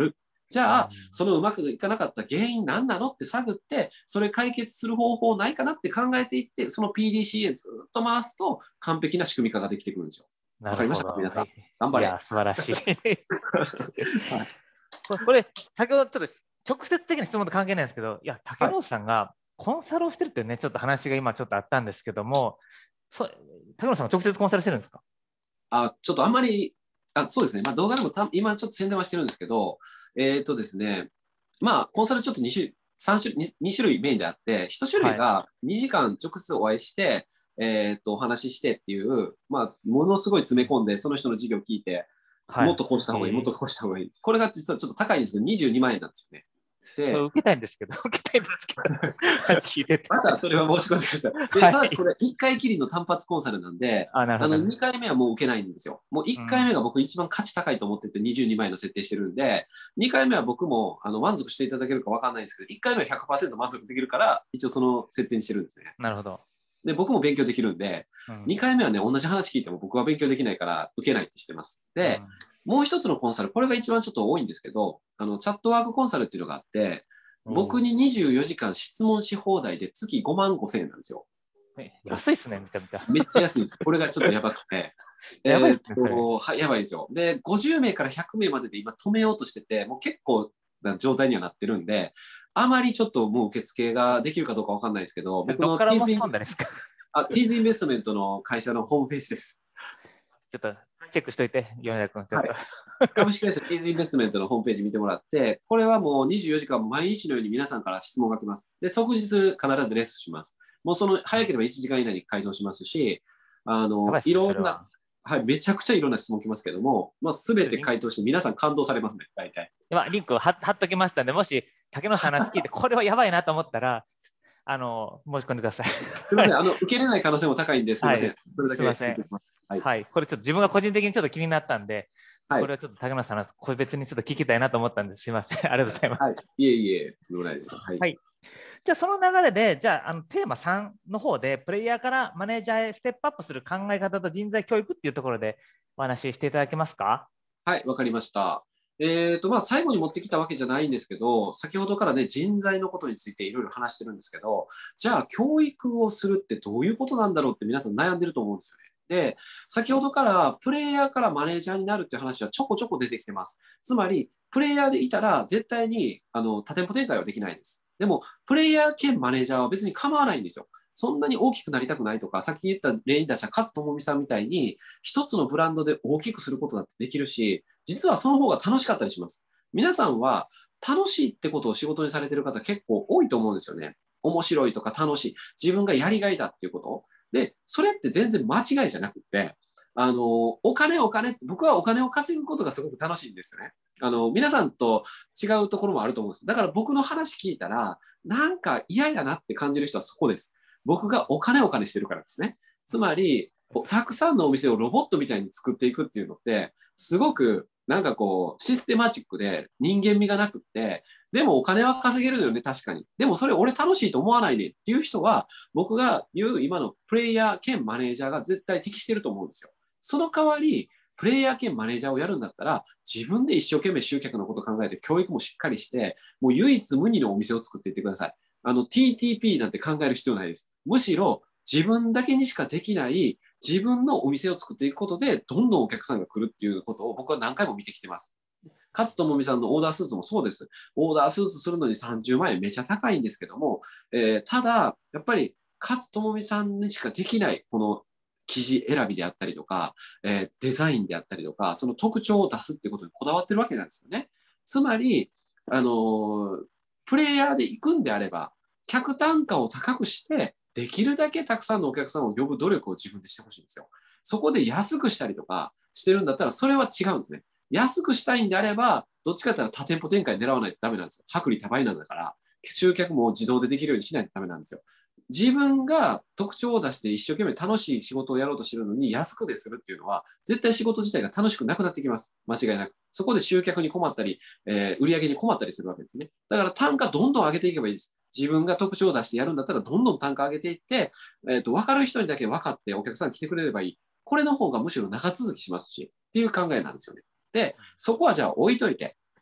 じゃあ、 うんそのうまくいかなかった原因何なのって探って、それ解決する方法ないかなって考えていって、その ピーディーシーエー ずっと回すと完璧な仕組み化ができてくるんですよ。わかりましたか、 なるほど。 皆さん。 い頑張れ。 いや、素晴らしい。 はい。 これ、これ先ほどちょっと直接的な質問と関係ないんですけど、いや、竹はい。 野内さんがコンサルをしてるってね、ちょっと話が今ちょっとあったんですけども、そ竹野内さんが直接コンサルしてるんですか？ あ、ちょっとあんまり、あ、そうですね。まあ動画でもた今ちょっと宣伝はしてるんですけど、えっとですね、まあコンサルちょっとに種類、さん種、にに種類メインであって、いち種類はい。 がにじかん直接お会いして、えっと、お話ししてっていう、まあ、ものすごい詰め込んで、その人の授業を聞いて、 はい。 もっとこうした方がいい、もっとえーこうした方がいい。これが実はちょっと高いんですけど、にじゅうにまん円なんですよね。で、 これ受けたいんですけど、受けたいんですけど、話聞いてて。 またそれは申し込んでください。で、 はい。 ただしこれいっかいきりの単発コンサルなんで、 あ、なるほど、 あの、 なるほにかいめはもう受けないんですよ。もう1 ど。うん。 回目が僕一番価値高いと思っててにじゅうにまん円の設定してるんで、にかいめは僕もあの満足していただけるかわかんないんですけど、いっかいめはひゃくパーセント満足できるから、一応その設定にしてるんですね。 なるほど。 で、僕も勉強できるんで、 うん。 にかいめはね、同じ話聞いても僕は勉強できないから受けないってしてます。で、 うん。 もう一つのコンサル、これが一番ちょっと多いんですけど、あの、チャットワークコンサルっていうのがあって、僕おににじゅうよじかん質問し放題で月ごまんごせん円なんですよ。 ーえ安いっすね、めちゃめちゃ。 めっちゃ安いです。これがちょっとやばくて。えーっやばいっすね、それ。 と、はい、やばいですよ。で、ごじゅうめいからひゃくめいまでで今止めようとしてて、もう結構な状態にはなってるんで、あまりちょっともう受付ができるかどうかわかんないですけど、 それ僕のどっから申 T's しイン込んだんですか？ あ T's インベストメントの会社のホームページです。 ちょっとチェックしといて、米田君、ちょっと。 はい。株式会社 T's インベストメントのホームページ見てもらって、これはもうにじゅうよじかん毎日のように皆さんから質問が来ます。で、即日必ずレッスンします。もうその早ければいちじかん以内に回答しますし、あの、 やばいっすね、そいろんな、 れは。 はい、めちゃくちゃいろんな質問来ますけども、まあ、すべて回答して皆さん感動されますね、大体。 今、リンクを貼貼っときましたんで、もし、竹野さんの話聞いて、これはやばいなと思ったら、あの、申し込んでください。 すみません、あの、受けれない可能性も高いんですいはい。 ません。それだけすいません。 言っておきます。はい。 はい。これちょっと自分が個人的にちょっと気になったんで、 はい。 これはちょっと竹野さんの個別にちょっと聞きたいなと思ったんです。すいません。ありがとうございます。 はい。いえいえ、とんでもないです。はい。 はい。じゃあ、その流れで、じゃあ、あのテーマさんの方で、プレイヤーからマネージャーへステップアップする考え方と人材教育っていうところでお話ししていただけますか？ はい、わかりました。えっと、まあ、最後に持ってきたわけじゃないんですけど、先ほどからね、人材のことについていろいろ話してるんですけど、じゃあ、教育をするってどういうことなんだろうって皆さん悩んでると思うんですよね。で、先ほどからプレイヤーからマネージャーになるっていう話はちょこちょこ出てきてます。つまり、プレイヤーでいたら絶対にあの多店舗展開はできないです。でも、プレイヤー兼マネージャーは別に構わないんですよ。そんなに大きくなりたくないとか、さっき言った例に出した勝智美さんみたいに、一つのブランドで大きくすることだってできるし、実はその方が楽しかったりします。皆さんは楽しいってことを仕事にされてる方結構多いと思うんですよね。面白いとか楽しい。自分がやりがいだっていうこと。で、それって全然間違いじゃなくて、あの、お金お金って、僕はお金を稼ぐことがすごく楽しいんですよね。あの、皆さんと違うところもあると思うんです。だから僕の話聞いたら、なんか嫌やなって感じる人はそこです。僕がお金お金してるからですね。つまり、たくさんのお店をロボットみたいに作っていくっていうのって、すごくなんかこう、システマチックで人間味がなくって、でもお金は稼げるのよね、確かに。でもそれ俺楽しいと思わないねっていう人は、僕が言う今のプレイヤー兼マネージャーが絶対適してると思うんですよ。その代わり、プレイヤー兼マネージャーをやるんだったら、自分で一生懸命集客のことを考えて、教育もしっかりして、もう唯一無二のお店を作っていってください。あの ティーティーピー なんて考える必要ないです。むしろ自分だけにしかできない自分のお店を作っていくことで、どんどんお客さんが来るっていうことを僕は何回も見てきてます。勝智美さんのオーダースーツもそうです。オーダースーツするのにさんじゅうまん円めちゃ高いんですけども、えー、ただ、やっぱり勝智美さんにしかできない、この生地選びであったりとか、えー、デザインであったりとか、その特徴を出すっていうことにこだわってるわけなんですよね。つまり、あのー、プレイヤーで行くんであれば、客単価を高くして、できるだけたくさんのお客さんを呼ぶ努力を自分でしてほしいんですよ。そこで安くしたりとかしてるんだったら、それは違うんですね。安くしたいんであれば、どっちかというと多店舗展開狙わないとダメなんですよ。薄利多売なんだから、集客も自動でできるようにしないとダメなんですよ。自分が特徴を出して一生懸命楽しい仕事をやろうとしてるのに安くでするっていうのは、絶対仕事自体が楽しくなくなってきます。間違いなく。そこで集客に困ったり、えー、売り上げに困ったりするわけですね。だから単価どんどん上げていけばいいです。自分が特徴を出してやるんだったら、どんどん単価上げていって、えーと、分かる人にだけ分かってお客さん来てくれればいい。これの方がむしろ長続きしますし、っていう考えなんですよね。で、そこはじゃあ置いといて、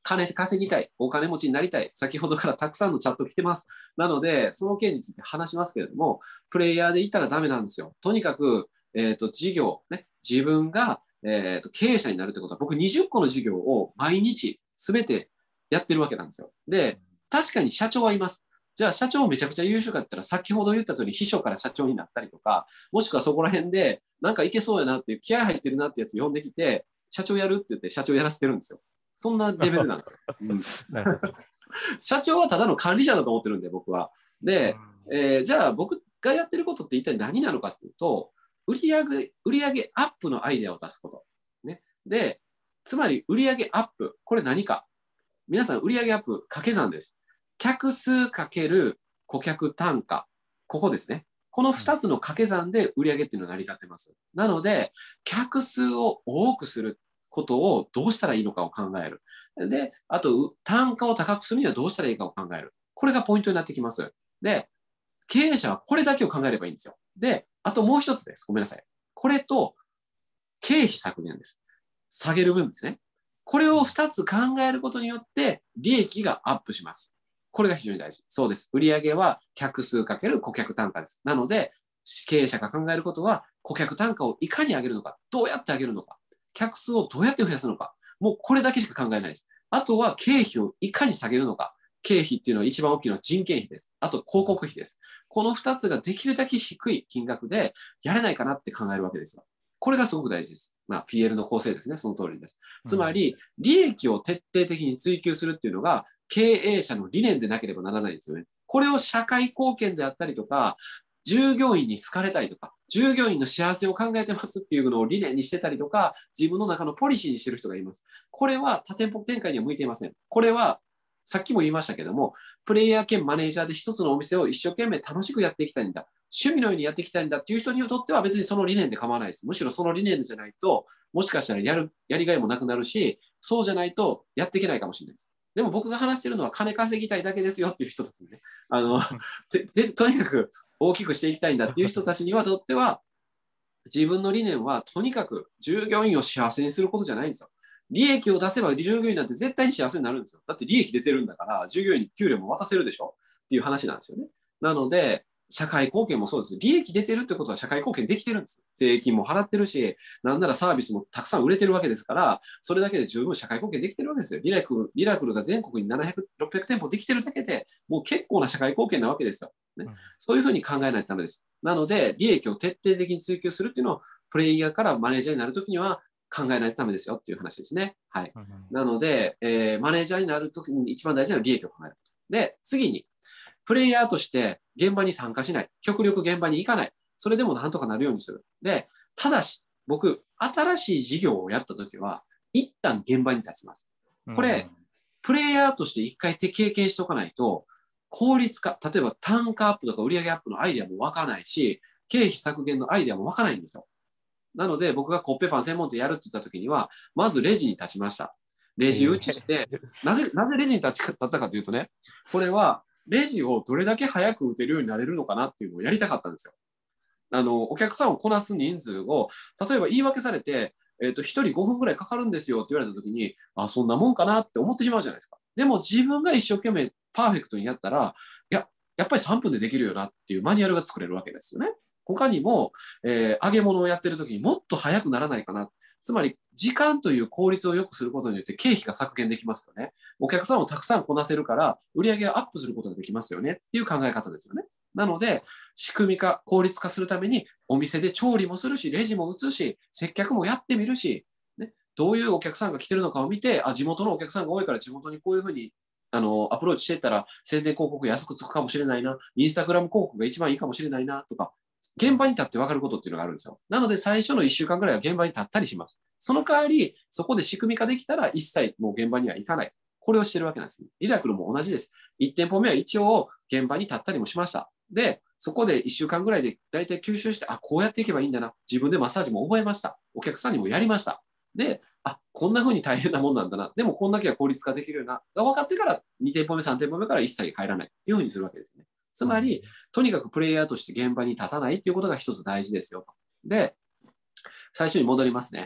金稼ぎたい、お金持ちになりたい、先ほどからたくさんのチャット来てます。なので、その件について話しますけれども、プレイヤーでいったらダメなんですよ。とにかく、えっと、事業、ね、自分が、えっと、経営者になるってことは、僕にじゅっこの事業を毎日すべてやってるわけなんですよ。で、確かに社長はいます。じゃあ社長めちゃくちゃ優秀かったら、先ほど言った通り秘書から社長になったりとか、もしくはそこら辺で、なんかいけそうやなっていう、気合入ってるなってやつ呼んできて、社長やるって言って社長やらせてるんですよ。そんなレベルなんですよ。うん、社長はただの管理者だと思ってるんで、僕は。で、えー、じゃあ僕がやってることって一体何なのかっていうと、売上売上アップのアイデアを出すこと。ね、で、つまり売上アップ、これ何か。皆さん、売上アップ掛け算です。客数かける顧客単価。ここですね。このふたつの掛け算で売上っていうのが成り立ってます。なので、客数を多くすることをどうしたらいいのかを考える。で、あと、単価を高くするにはどうしたらいいかを考える。これがポイントになってきます。で、経営者はこれだけを考えればいいんですよ。で、あともう一つです。ごめんなさい。これと、経費削減です。下げる分ですね。これをふたつ考えることによって、利益がアップします。これが非常に大事。そうです。売上は客数かける顧客単価です。なので、経営者が考えることは、顧客単価をいかに上げるのか、どうやって上げるのか、客数をどうやって増やすのか、もうこれだけしか考えないです。あとは経費をいかに下げるのか。経費っていうのは一番大きいのは人件費です。あと広告費です。このふたつができるだけ低い金額でやれないかなって考えるわけですよ。これがすごく大事です。まあ、ピーエル の構成ですね。その通りです。つまり、利益を徹底的に追求するっていうのが、経営者の理念でなければならないんですよね。これを社会貢献であったりとか、従業員に好かれたりとか、従業員の幸せを考えてますっていうのを理念にしてたりとか、自分の中のポリシーにしてる人がいます。これは多店舗展開には向いていません。これは、さっきも言いましたけども、プレイヤー兼マネージャーで一つのお店を一生懸命楽しくやっていきたいんだ。趣味のようにやっていきたいんだっていう人にとっては別にその理念で構わないです。むしろその理念じゃないと、もしかしたらやる、やりがいもなくなるし、そうじゃないとやっていけないかもしれないです。でも僕が話してるのは金稼ぎたいだけですよっていう人ですね。あの、とにかく大きくしていきたいんだっていう人たちにはとっては、自分の理念はとにかく従業員を幸せにすることじゃないんですよ。利益を出せば従業員なんて絶対に幸せになるんですよ。だって利益出てるんだから、従業員に給料も渡せるでしょっていう話なんですよね。なので、社会貢献もそうです。利益出てるってことは社会貢献できてるんです。税金も払ってるし、なんならサービスもたくさん売れてるわけですから、それだけで十分社会貢献できてるわけですよ。リラクル、リラクルが全国にななひゃく、ろっぴゃく店舗できてるだけで、もう結構な社会貢献なわけですよ。ね、そういうふうに考えないとダメです。なので、利益を徹底的に追求するっていうのを、プレイヤーからマネージャーになるときには考えないとダメですよっていう話ですね。はい。なので、えー、マネージャーになるときに一番大事なのは利益を考える。で、次に、プレイヤーとして現場に参加しない。極力現場に行かない。それでもなんとかなるようにする。で、ただし、僕、新しい事業をやったときは、一旦現場に立ちます。これ、プレイヤーとして一回経験しておかないと、効率化、例えば単価アップとか売上アップのアイデアもわからないし、経費削減のアイデアもわからないんですよ。なので、僕がコッペパン専門店やるって言ったときには、まずレジに立ちました。レジ打ちして、なぜ、なぜレジに立ちったかというとね、これは、レジをどれだけ早く打てるようになれるのかなっていうのをやりたかったんですよ。あの、お客さんをこなす人数を、例えば言い訳されて、えっと、ひとりごふんぐらいかかるんですよって言われたときに、あ、そんなもんかなって思ってしまうじゃないですか。でも自分が一生懸命パーフェクトにやったら、いや、やっぱりさんぷんでできるよなっていうマニュアルが作れるわけですよね。他にも、えー、揚げ物をやってるときにもっと早くならないかな。つまり、時間という効率を良くすることによって経費が削減できますよね。お客さんをたくさんこなせるから、売り上げがアップすることができますよねっていう考え方ですよね。なので、仕組み化、効率化するために、お店で調理もするし、レジも打つし、接客もやってみるし、ね、どういうお客さんが来てるのかを見て、あ、地元のお客さんが多いから地元にこういうふうにあのアプローチしていったら、宣伝広告安くつくかもしれないな、インスタグラム広告が一番いいかもしれないな、とか、現場に立って分かることっていうのがあるんですよ。なので、最初のいっしゅうかんぐらいは現場に立ったりします。その代わり、そこで仕組み化できたら、一切もう現場には行かない。これをしてるわけなんですね。リラクルも同じです。いち店舗目は一応現場に立ったりもしました。で、そこでいっしゅうかんぐらいで大体吸収して、あ、こうやっていけばいいんだな。自分でマッサージも覚えました。お客さんにもやりました。で、あ、こんな風に大変なもんなんだな。でもこんだけは効率化できるような。が分かってからに店舗目、さん店舗目から一切入らないっていう風にするわけですね。つまり、とにかくプレイヤーとして現場に立たないっていうことが一つ大事ですよ。で、最初に戻りますね。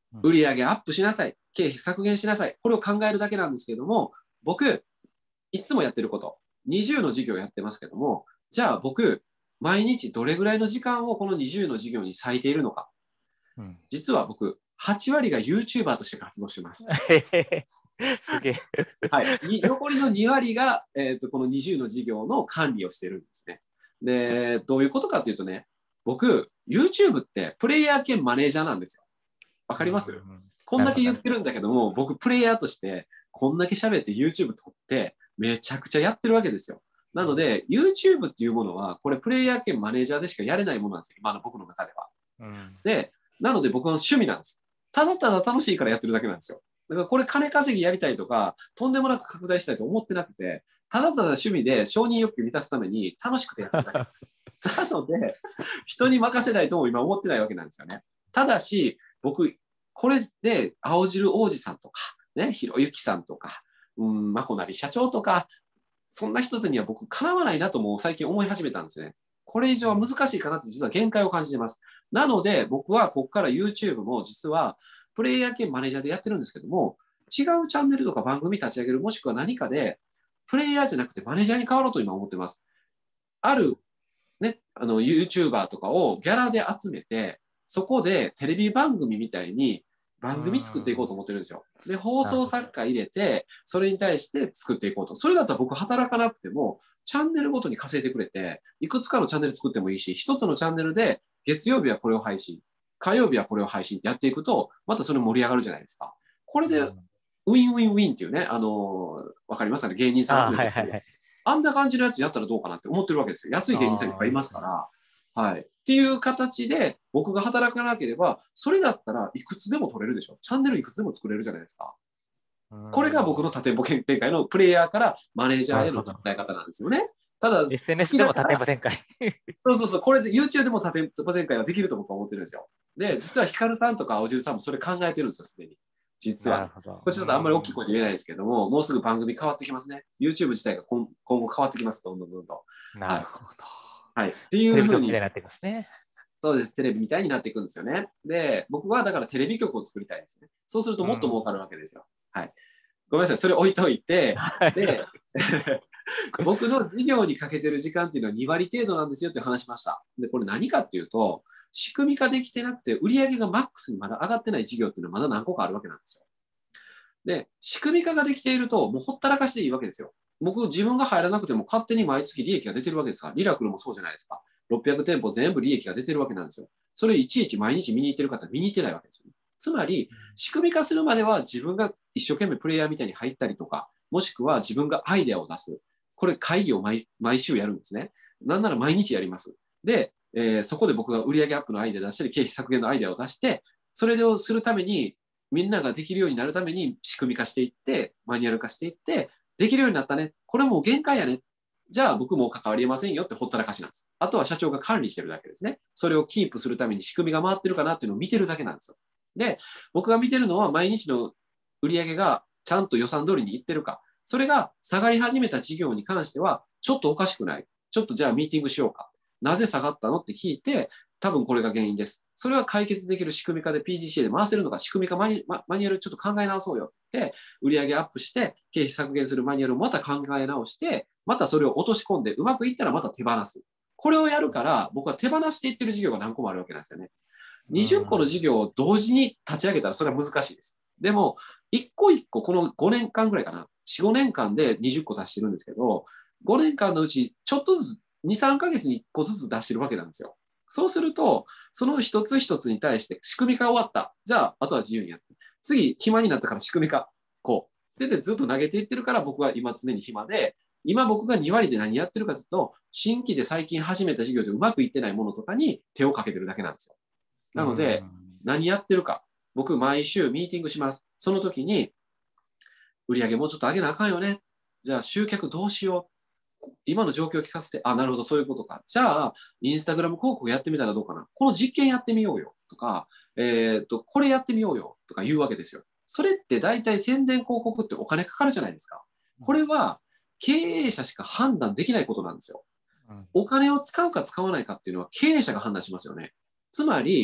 売上アップしなさい。経費削減しなさい。これを考えるだけなんですけれども、僕、いつもやってること、にじゅうの授業やってますけども、じゃあ僕、毎日どれぐらいの時間をこのにじゅうの授業に割いているのか。うん、実は僕、はち割が YouTuber として活動してます。 すげえ。 はい。残りのに割が、えーと、このにじゅうの授業の管理をしてるんですね。で、どういうことかというとね、僕、YouTube ってプレイヤー兼マネージャーなんですよ。わかります？うん、こんだけ言ってるんだけども、僕、プレイヤーとして、こんだけ喋って YouTube 撮って、めちゃくちゃやってるわけですよ。なので、YouTube っていうものは、これプレイヤー兼マネージャーでしかやれないものなんですよ。今の僕の中では。うん、で、なので僕の趣味なんです。ただただ楽しいからやってるだけなんですよ。だからこれ金稼ぎやりたいとか、とんでもなく拡大したいと思ってなくて、ただただ趣味で承認欲求を満たすために楽しくてやってるだけ。なので、人に任せないとも今思ってないわけなんですよね。ただし、僕、これで青汁王子さんとか、ね、ひろゆきさんとか、うん、まこなり社長とか、そんな人には僕、かなわないなとも最近思い始めたんですね。これ以上は難しいかなって実は限界を感じてます。なので、僕はここから YouTube も実は、プレイヤー兼マネージャーでやってるんですけども、違うチャンネルとか番組立ち上げる、もしくは何かで、プレイヤーじゃなくてマネージャーに変わろうと今思ってます。ある、ね、あの、YouTuber とかをギャラで集めて、そこでテレビ番組みたいに番組作っていこうと思ってるんですよ。で、放送作家入れて、それに対して作っていこうと。それだったら僕働かなくても、チャンネルごとに稼いでくれて、いくつかのチャンネル作ってもいいし、一つのチャンネルで月曜日はこれを配信、火曜日はこれを配信ってやっていくと、またそれ盛り上がるじゃないですか。これで、ウィンウィンウィンっていうね、あのー、わかりますかね、芸人さん集めて、はいはいはい、あんな感じのやつやったらどうかなって思ってるわけですよ。安い芸人さんいっぱいいますから。はい。っていう形で僕が働かなければ、それだったらいくつでも取れるでしょ。チャンネルいくつでも作れるじゃないですか。これが僕の多店舗展開のプレイヤーからマネージャーへの考え方なんですよね。ただ、 エスエヌエス でも多店舗展開。 そうそうそう、これで YouTube でも多店舗展開はできると僕は思ってるんですよ。で、実はヒカルさんとか青汁さんもそれ考えてるんですよ、すでに。実は。これちょっとあんまり大きい声で言えないですけども、もうすぐ番組変わってきますね。YouTube 自体が今後変わってきます、どんどんどんどん。 なるほど。 はい。っていうふうに。 テレビ局みたいになっていますね。 そうです。テレビみたいになっていくんですよね。で、僕はだからテレビ局を作りたいですね。そうするともっと儲かるわけですよ。はい。ごめんなさい。それ置いといて、で、僕の事業にかけてる時間っていうのはに割程度なんですよって話しました。で、これ何かっていうと、仕組み化できてなくて、売上がマックスにまだ上がってない事業っていうのはまだ何個かあるわけなんですよ。で、仕組み化ができていると、もうほったらかしでいいわけですよ。僕、自分が入らなくても勝手に毎月利益が出てるわけですから、リラクルもそうじゃないですか。ろっぴゃく店舗全部利益が出てるわけなんですよ。それいちいち毎日見に行ってる方は見に行ってないわけですよね。つまり、仕組み化するまでは自分が一生懸命プレイヤーみたいに入ったりとか、もしくは自分がアイデアを出す。これ会議を 毎, 毎週やるんですね。なんなら毎日やります。で、えー、そこで僕が売上アップのアイデア出したり、経費削減のアイデアを出して、それをするために、みんなができるようになるために仕組み化していって、マニュアル化していって、できるようになったね。これもう限界やね。じゃあ僕もう関わりませんよってほったらかしなんです。あとは社長が管理してるだけですね。それをキープするために仕組みが回ってるかなっていうのを見てるだけなんですよ。で、僕が見てるのは毎日の売上がちゃんと予算通りにいってるか。それが下がり始めた事業に関しては、ちょっとおかしくない。ちょっとじゃあミーティングしようか。なぜ下がったのって聞いて、多分これが原因です。それは解決できる仕組み化で ピーディーシーエー で回せるのか、仕組み化マニュマニュアルちょっと考え直そうよって、売上アップして、経費削減するマニュアルをまた考え直して、またそれを落とし込んで、うまくいったらまた手放す。これをやるから、僕は手放していってる事業が何個もあるわけなんですよね。にじゅっこの事業を同時に立ち上げたらそれは難しいです。でも、一個一個、このごねんかんぐらいかな、よん、ごねんかんでにじゅっこ出してるんですけど、ごねんかんのうちちょっとずつ、に、さんかげつにいっこずつ出してるわけなんですよ。そうすると、その一つ一つに対して仕組み化終わった。じゃあ、あとは自由にやって。次、暇になったから仕組み化。こう。で、ずっと投げていってるから僕は今常に暇で、今僕がに割で何やってるかというと、新規で最近始めた事業でうまくいってないものとかに手をかけてるだけなんですよ。なので、何やってるか。僕、毎週ミーティングします。その時に、売上もうちょっと上げなあかんよね。じゃあ、集客どうしよう。今の状況を聞かせて、あ、なるほど、そういうことか。じゃあ、インスタグラム広告やってみたらどうかな。この実験やってみようよ。とか、えっと、これやってみようよ。とか言うわけですよ。それって大体宣伝広告ってお金かかるじゃないですか。これは経営者しか判断できないことなんですよ。お金を使うか使わないかっていうのは経営者が判断しますよね。つまり、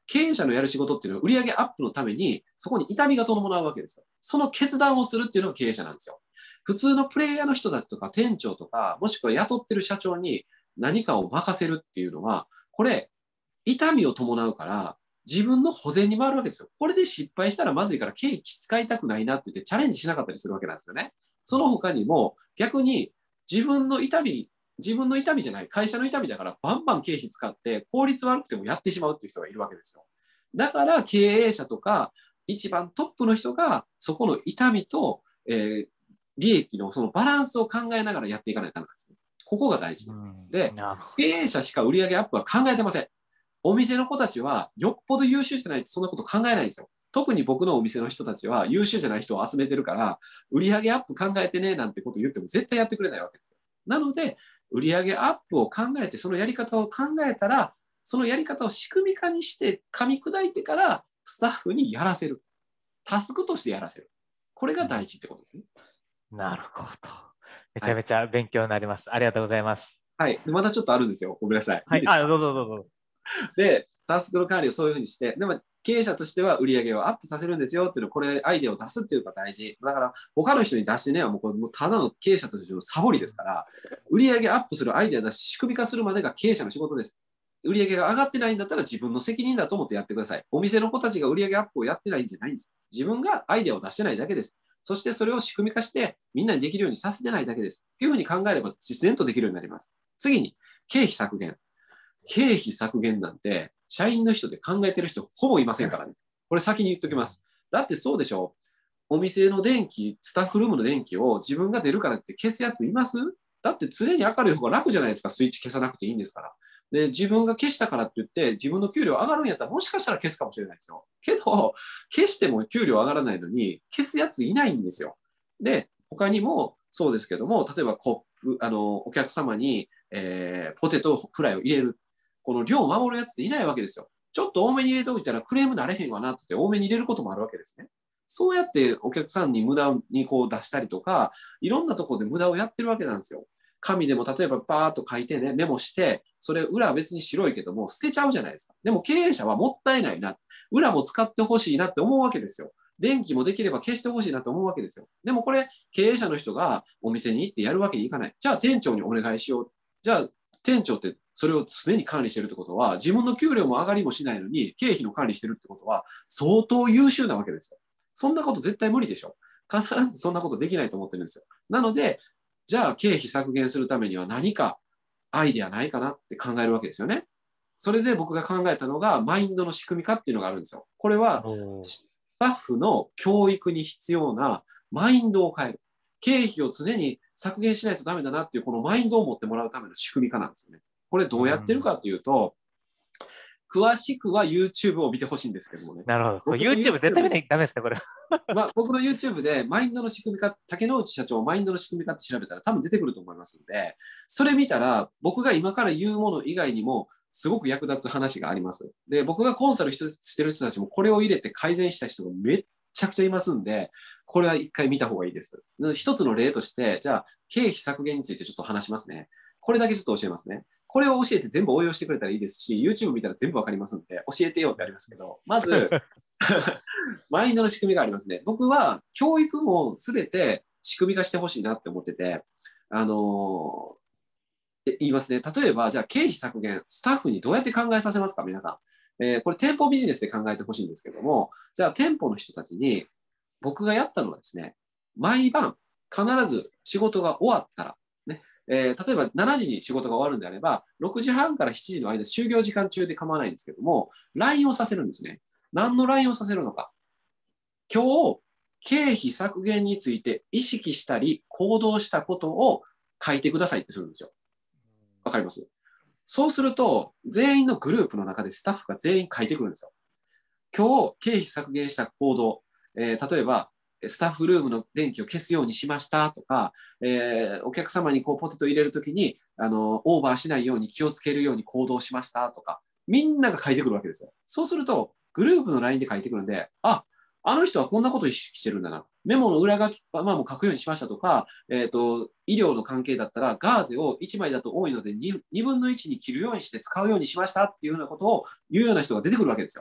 経営者のやる仕事っていうのは売上アップのために、そこに痛みが伴うわけですよ。その決断をするっていうのが経営者なんですよ。普通のプレイヤーの人たちとか店長とか、もしくは雇ってる社長に何かを任せるっていうのは、これ、痛みを伴うから、自分の保全に回るわけですよ。これで失敗したらまずいから経費使いたくないなって言ってチャレンジしなかったりするわけなんですよね。その他にも逆に自分の痛み、自分の痛みじゃない、会社の痛みだからバンバン経費使って効率悪くてもやってしまうっていう人がいるわけですよ。だから経営者とか一番トップの人がそこの痛みと、えー、利益のそのバランスを考えながらやっていかないとダメなんですね。ここが大事です。で、経営者しか売上アップは考えてません。お店の子たちはよっぽど優秀じゃないとそんなこと考えないんですよ。特に僕のお店の人たちは優秀じゃない人を集めてるから、売上アップ考えてねなんてこと言っても絶対やってくれないわけですよ。なので、売上アップを考えて、そのやり方を考えたら、そのやり方を仕組み化にして噛み砕いてからスタッフにやらせる。タスクとしてやらせる。これが大事ってことですね。 なるほど。めちゃめちゃ勉強になります。はい、ありがとうございます。 はい。まだちょっとあるんですよ。ごめんなさい。 はい。 いいですか？ あ、どうぞどうぞ。 で、タスクの管理をそういうふうにして、でも経営者としては売り上げをアップさせるんですよっていうの、これアイデアを出すっていうのが大事。だから他の人に出してね、もうこれもうただの経営者としてのサボりですから、売り上げアップするアイデア出し、仕組み化するまでが経営者の仕事です。売り上げが上がってないんだったら自分の責任だと思ってやってください。お店の子たちが売り上げアップをやってないんじゃないんです。自分がアイデアを出してないだけです。そしてそれを仕組み化してみんなにできるようにさせてないだけです。っていうふうに考えれば自然とできるようになります。次に、経費削減。経費削減なんて、社員の人で考えてる人ほぼいませんからね。これ先に言っときます。だってそうでしょ？お店の電気、スタッフルームの電気を自分が出るからって消すやついます？だって常に明るい方が楽じゃないですか。スイッチ消さなくていいんですから。で、自分が消したからって言って、自分の給料上がるんやったらもしかしたら消すかもしれないですよ。けど、消しても給料上がらないのに、消すやついないんですよ。で、他にもそうですけども、例えばコップ、あの、お客様に、えー、ポテトフライを入れる。この量を守るやつっていないわけですよ。ちょっと多めに入れておいたらクレームなれへんわなってって多めに入れることもあるわけですね。そうやってお客さんに無駄にこう出したりとか、いろんなところで無駄をやってるわけなんですよ。紙でも例えばバーっと書いてね、メモして、それ裏は別に白いけども捨てちゃうじゃないですか。でも経営者はもったいないな。裏も使ってほしいなって思うわけですよ。電気もできれば消してほしいなと思うわけですよ。でもこれ経営者の人がお店に行ってやるわけにいかない。じゃあ店長にお願いしよう。じゃあ店長ってそれを常に管理してるってことは、自分の給料も上がりもしないのに経費の管理してるってことは相当優秀なわけですよ。そんなこと絶対無理でしょ。必ずそんなことできないと思ってるんですよ。なので、じゃあ経費削減するためには何かアイデアないかなって考えるわけですよね。それで僕が考えたのがマインドの仕組み化っていうのがあるんですよ。これはスタッフの教育に必要なマインドを変える。経費を常に削減しないとダメだなっていうこのマインドを持ってもらうための仕組み化なんですよね。これどうやってるかというと、詳しくは YouTube を見てほしいんですけどもね。 なるほど。これ YouTube 絶対見ないとダメですね、これ。 まあ、僕の YouTube でマインドの仕組み化、竹之内社長マインドの仕組み化って調べたら多分出てくると思いますので、それ見たら僕が今から言うもの以外にもすごく役立つ話があります。で、僕がコンサルしてる人たちもこれを入れて改善した人がめっちゃくちゃいますんで、これは一回見た方がいいです。一つの例として、じゃあ経費削減についてちょっと話しますね。これだけちょっと教えますね。これを教えて全部応用してくれたらいいですし、YouTube 見たら全部わかりますので、教えてよってありますけど、まず、マインドの仕組みがありますね。僕は教育もすべて仕組み化してほしいなって思ってて、あのー、言いますね。例えば、じゃあ経費削減、スタッフにどうやって考えさせますか、皆さん。えー、これ店舗ビジネスで考えてほしいんですけども、じゃあ店舗の人たちに、僕がやったのはですね、毎晩必ず仕事が終わったら、ね、えー、例えばしちじに仕事が終わるんであれば、ろくじはんからしちじの間、就業時間中で構わないんですけども、ライン をさせるんですね。何の ライン をさせるのか。今日、経費削減について意識したり行動したことを書いてくださいってするんですよ。わかります？そうすると、全員のグループの中でスタッフが全員書いてくるんですよ。今日、経費削減した行動、えー、例えば、スタッフルームの電気を消すようにしましたとか、えー、お客様にこうポテト入れるときにあのオーバーしないように気をつけるように行動しましたとか、みんなが書いてくるわけですよ。そうすると、グループの ライン で書いてくるんで、あ、あの人はこんなことを意識してるんだな。メモの裏書きはまあもう書くようにしましたとか、えーと、医療の関係だったらガーゼをいちまいだと多いので 2, にぶんのいちに切るようにして使うようにしましたっていうようなことを言うような人が出てくるわけですよ。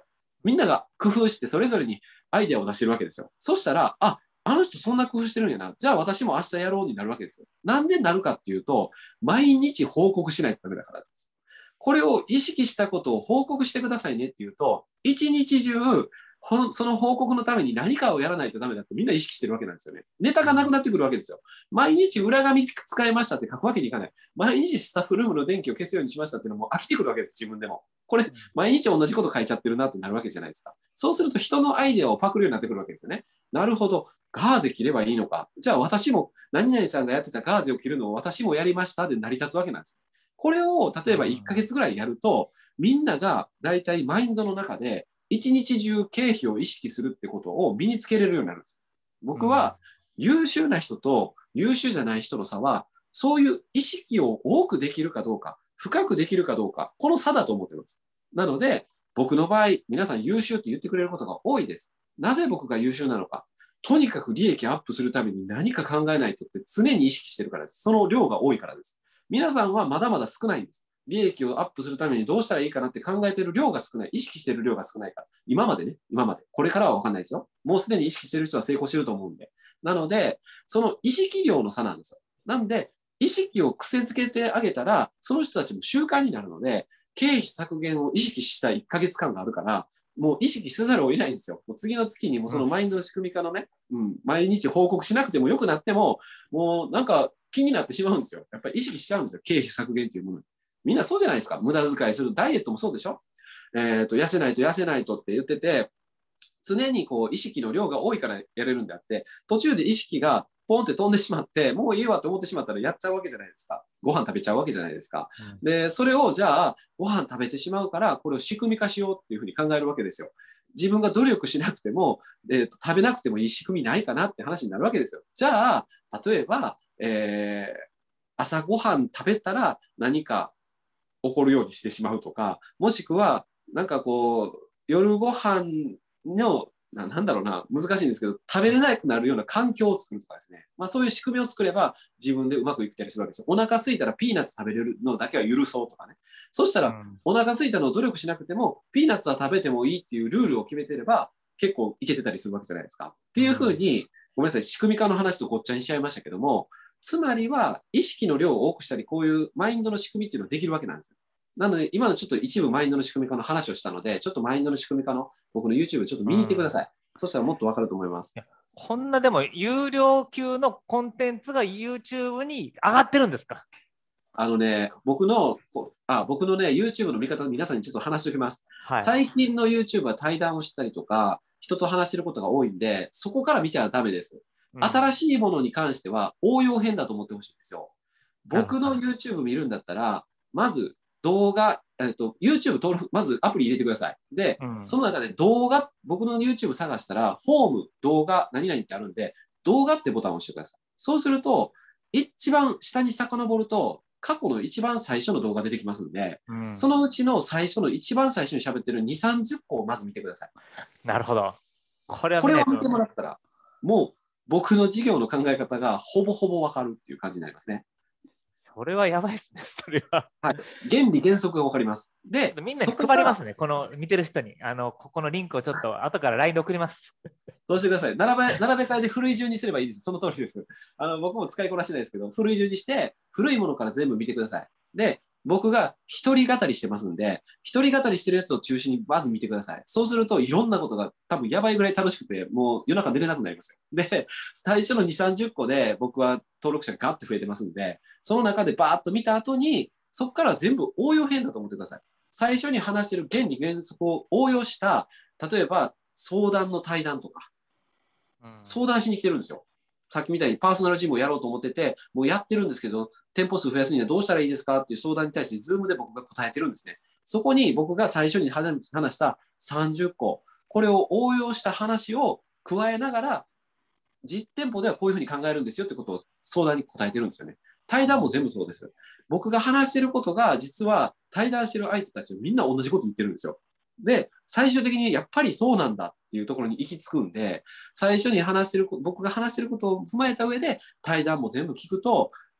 みんなが工夫してそれぞれにアイデアを出してるわけですよ。そしたら、あ、あの人そんな工夫してるんやな。じゃあ私も明日やろうになるわけですよ。なんでなるかっていうと、毎日報告しないとダメだからです。これを意識したことを報告してくださいねっていうと、一日中、その報告のために何かをやらないとダメだってみんな意識してるわけなんですよね。ネタがなくなってくるわけですよ。毎日裏紙使いましたって書くわけにいかない。毎日スタッフルームの電気を消すようにしましたっていうのも飽きてくるわけです、自分でも。これ、毎日同じこと書いちゃってるなってなるわけじゃないですか。そうすると人のアイデアをパクるようになってくるわけですよね。なるほど。ガーゼ切ればいいのか。じゃあ私も何々さんがやってたガーゼを切るのを私もやりましたで成り立つわけなんですよ。これを例えばいっかげつぐらいやると、みんながだいたいマインドの中で一日中経費を意識するってことを身につけれるようになるんです。僕は優秀な人と優秀じゃない人の差は、そういう意識を多くできるかどうか、深くできるかどうか、この差だと思っています。なので、僕の場合、皆さん優秀って言ってくれることが多いです。なぜ僕が優秀なのか。とにかく利益アップするために何か考えないとって常に意識してるからです。その量が多いからです。皆さんはまだまだ少ないんです。利益をアップするためにどうしたらいいかなって考えている量が少ない。意識している量が少ないから。今までね、今まで。これからは分かんないですよ。もうすでに意識している人は成功してると思うんで。なので、その意識量の差なんですよ。なんで、意識を癖づけてあげたら、その人たちも習慣になるので、経費削減を意識したいっかげつかんがあるから、もう意識せざるを得ないんですよ。もう次の月にもそのマインドの仕組み化のね、うん、毎日報告しなくてもよくなっても、もうなんか気になってしまうんですよ。やっぱり意識しちゃうんですよ。経費削減っていうものに。みんなそうじゃないですか。無駄遣いする。ダイエットもそうでしょ。えっと、痩せないと痩せないとって言ってて、常にこう意識の量が多いからやれるんであって、途中で意識がポンって飛んでしまって、もういいわと思ってしまったらやっちゃうわけじゃないですか。ご飯食べちゃうわけじゃないですか。うん、で、それをじゃあ、ご飯食べてしまうから、これを仕組み化しようっていうふうに考えるわけですよ。自分が努力しなくても、えーと、食べなくてもいい仕組みないかなって話になるわけですよ。じゃあ、例えば、えー、朝ごはん食べたら何か起こるようにしてしまうとか、もしくは、なんかこう、夜ご飯のな、なんだろうな、難しいんですけど、食べれなくなるような環境を作るとかですね。まあそういう仕組みを作れば自分でうまくいったりするわけですよ。お腹空いたらピーナッツ食べれるのだけは許そうとかね。そしたら、お腹空いたのを努力しなくても、ピーナッツは食べてもいいっていうルールを決めてれば、結構いけてたりするわけじゃないですか。っていうふうに、ごめんなさい、仕組み化の話とごっちゃにしちゃいましたけども、つまりは意識の量を多くしたり、こういうマインドの仕組みっていうのはできるわけなんですよ。なので、今のちょっと一部マインドの仕組み化の話をしたので、ちょっとマインドの仕組み化の僕の YouTube ちょっと見に行ってください。そしたらもっとわかると思います。 こんなでも有料級のコンテンツが YouTube に上がってるんですか？ あのね、僕の、あ、僕のね、YouTube の見方、皆さんにちょっと話しておきます。はい、最近の YouTube は対談をしたりとか、人と話してることが多いんで、そこから見ちゃダメです。うん、新しいものに関しては応用編だと思ってほしいんですよ。僕の YouTube 見るんだったら、まず動画、えっと、YouTube 登録、まずアプリ入れてください。で、うん、その中で動画、僕の YouTube 探したら、ホーム、動画、何々ってあるんで、動画ってボタンを押してください。そうすると、一番下に遡ると、過去の一番最初の動画出てきますんで、うん、そのうちの最初の一番最初に喋ってるに、さんじゅっこをまず見てください。 なるほど。 これはこれを見てもらったら、もう僕の事業の考え方がほぼほぼわかるっていう感じになりますね。 それはやばいですね、それは。 はい。原理原則がわかります。で、 みんなに配りますね、この見てる人に。あの、ここのリンクをちょっと後から ライン で送ります。 そうしてください。並べ、並べ替えで古い順にすればいいです。その通りです。あの、僕も使いこなしてないですけど、古い順にして、古いものから全部見てください。で、僕が一人語りしてますんで、一人語りしてるやつを中心にまず見てください。そうするといろんなことが多分やばいぐらい楽しくて、もう夜中寝れなくなりますよ。で、最初のに、さんじゅっこで僕は登録者がガッと増えてますんで、その中でバーッと見た後に、そこから全部応用編だと思ってください。最初に話してる原理原則を応用した、例えば相談の対談とか、相談しに来てるんですよ。さっきみたいにパーソナルジムをやろうと思ってて、もうやってるんですけど、店舗数増やすにはどうしたらいいですかっていう相談に対して、ズームで僕が答えてるんですね。そこに僕が最初に話したさんじゅっこ、これを応用した話を加えながら、実店舗ではこういうふうに考えるんですよってことを相談に答えてるんですよね。対談も全部そうです。僕が話してることが、実は対談してる相手たちみんな同じこと言ってるんですよ。で、最終的にやっぱりそうなんだっていうところに行き着くんで、最初に話してる、僕が話してることを踏まえた上で、対談も全部聞くと、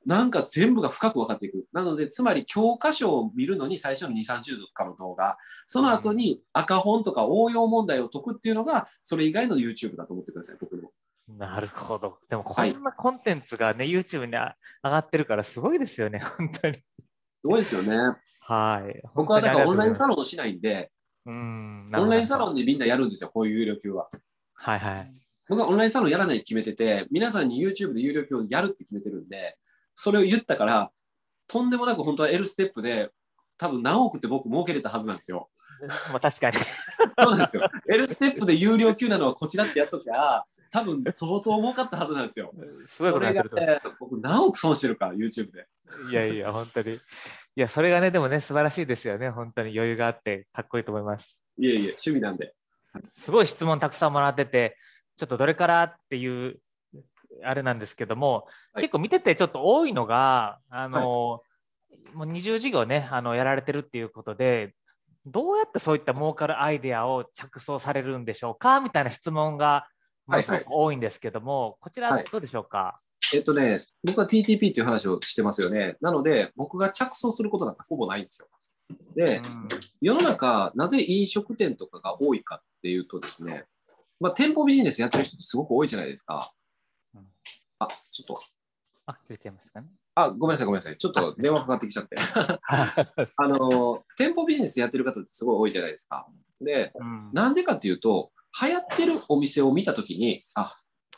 なんか全部が深く分かっていく。なので、つまり教科書を見るのに最初のに、さんじゅうどとかの動画、その後に赤本とか応用問題を解くっていうのが、それ以外の YouTube だと思ってください、僕の。 なるほど。でもこはい。 んなコンテンツがね、YouTube にあ上がってるからすごいですよね、本当に。 すごいですよね。 はい。本僕はだからオンライン当にありがとうございます。 サロンをしないんで、 うーん、なオンラインるほど、なるほど。 サロンでみんなやるんですよ、こういう有料級は。 はいはい。 僕はオンラインサロンやらないって決めてて、皆さんに YouTube で有料級をやるって決めてるんで、それを言ったから、とんでもなく本当は L ステップで、多分何億って僕儲けれたはずなんですよ。 まあ確かに。 そうなんですよ。L ステップで有料級なのはこちらってやっときゃ、多分相当儲かったはずなんですよ。 すごいそれが、 ことになってると。 ね、僕何億損してるか、YouTube で。 いやいや、本当に。いや、それがね、でもね、素晴らしいですよね。本当に余裕があってかっこいいと思います。 いえいえ、趣味なんで。 すごい質問たくさんもらってて、ちょっとどれからっていうあれなんですけども、 はい、 結構見ててちょっと多いのが、あはい、 の、もう二重事業ね、あのやられてるっていうことで、どうやってそういった儲かるアイデアを着想されるんでしょうかみたいな質問がもはい、 のすごくはい。 多いんですけども、こちらはいどうでしょうか？ えっとね、僕は ティーティーピー っていう話をしてますよね。なので、僕が着想することなんてほぼないんですよ。で、 うん、 世の中、なぜ飲食店とかが多いかっていうとですね、まあ、店舗ビジネスやってる人ってすごく多いじゃないですか。 うん、 あ、ちょっと、 あ、切れちゃいますかね。 あ、ごめんなさい、ごめんなさい。ちょっあ、 と電話かかってきちゃって。 はあの、店舗ビジネスやってる方ってすごい多いじゃないですか。で、 うん、 なんでかっていうと、流行ってるお店を見たときに、あ、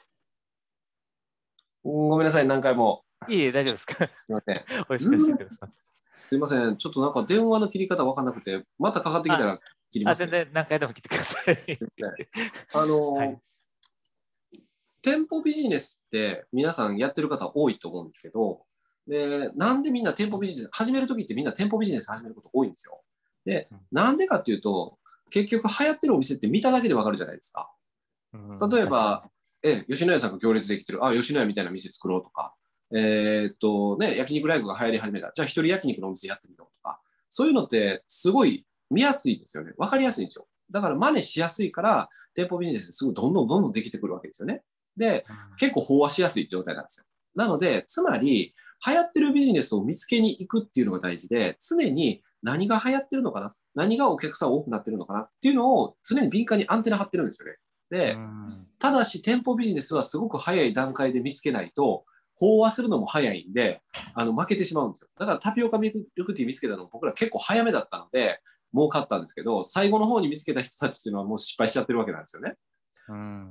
ごめんなさい、何回も。 いいえ、大丈夫ですか？ すみません。 おいしズームの、 くしてください。 すみません。ちょっとなんか電話の切り方わかんなくて、またかかってきたあ、 ら切りまあ、 すね。 全然何回でも来てください。 あはい。 の、店舗ビジネスって皆さんやってる方多いと思うんですけど、で、なんでみんな店舗ビジネス、始めるときってみんな店舗ビジネス始めること多いんですよ。で、なんでかっていうと、結局流行ってるお店って見ただけでわかるじゃないですか。 うん、 例え確かに。 ば、え、吉野家さんが行列できてる。あ、吉野家みたいな店作ろうとか。えーっと、ね、焼肉ライブが流行り始めた。じゃあ一人焼肉のお店やってみようとか。そういうのってすごい見やすいですよね。わかりやすいんですよ。だから真似しやすいから、店舗ビジネスすぐどんどんどんどんできてくるわけですよね。で、 うん、 結構飽和しやすい状態なんですよ。なので、つまり、流行ってるビジネスを見つけに行くっていうのが大事で、常に何が流行ってるのかな、何がお客さん多くなってるのかなっていうのを常に敏感にアンテナ張ってるんですよね。 うで、 ん、 ただし店舗ビジネスはすごく早い段階で見つけないと、飽和するのも早いんで、あの負けてしまうんですよ。だからタピオカミルクティー見つけたの僕ら結構早めだったので、儲かったんですけど、最後の方に見つけた人たちっていうのはもう失敗しちゃってるわけなんですよね。 うん、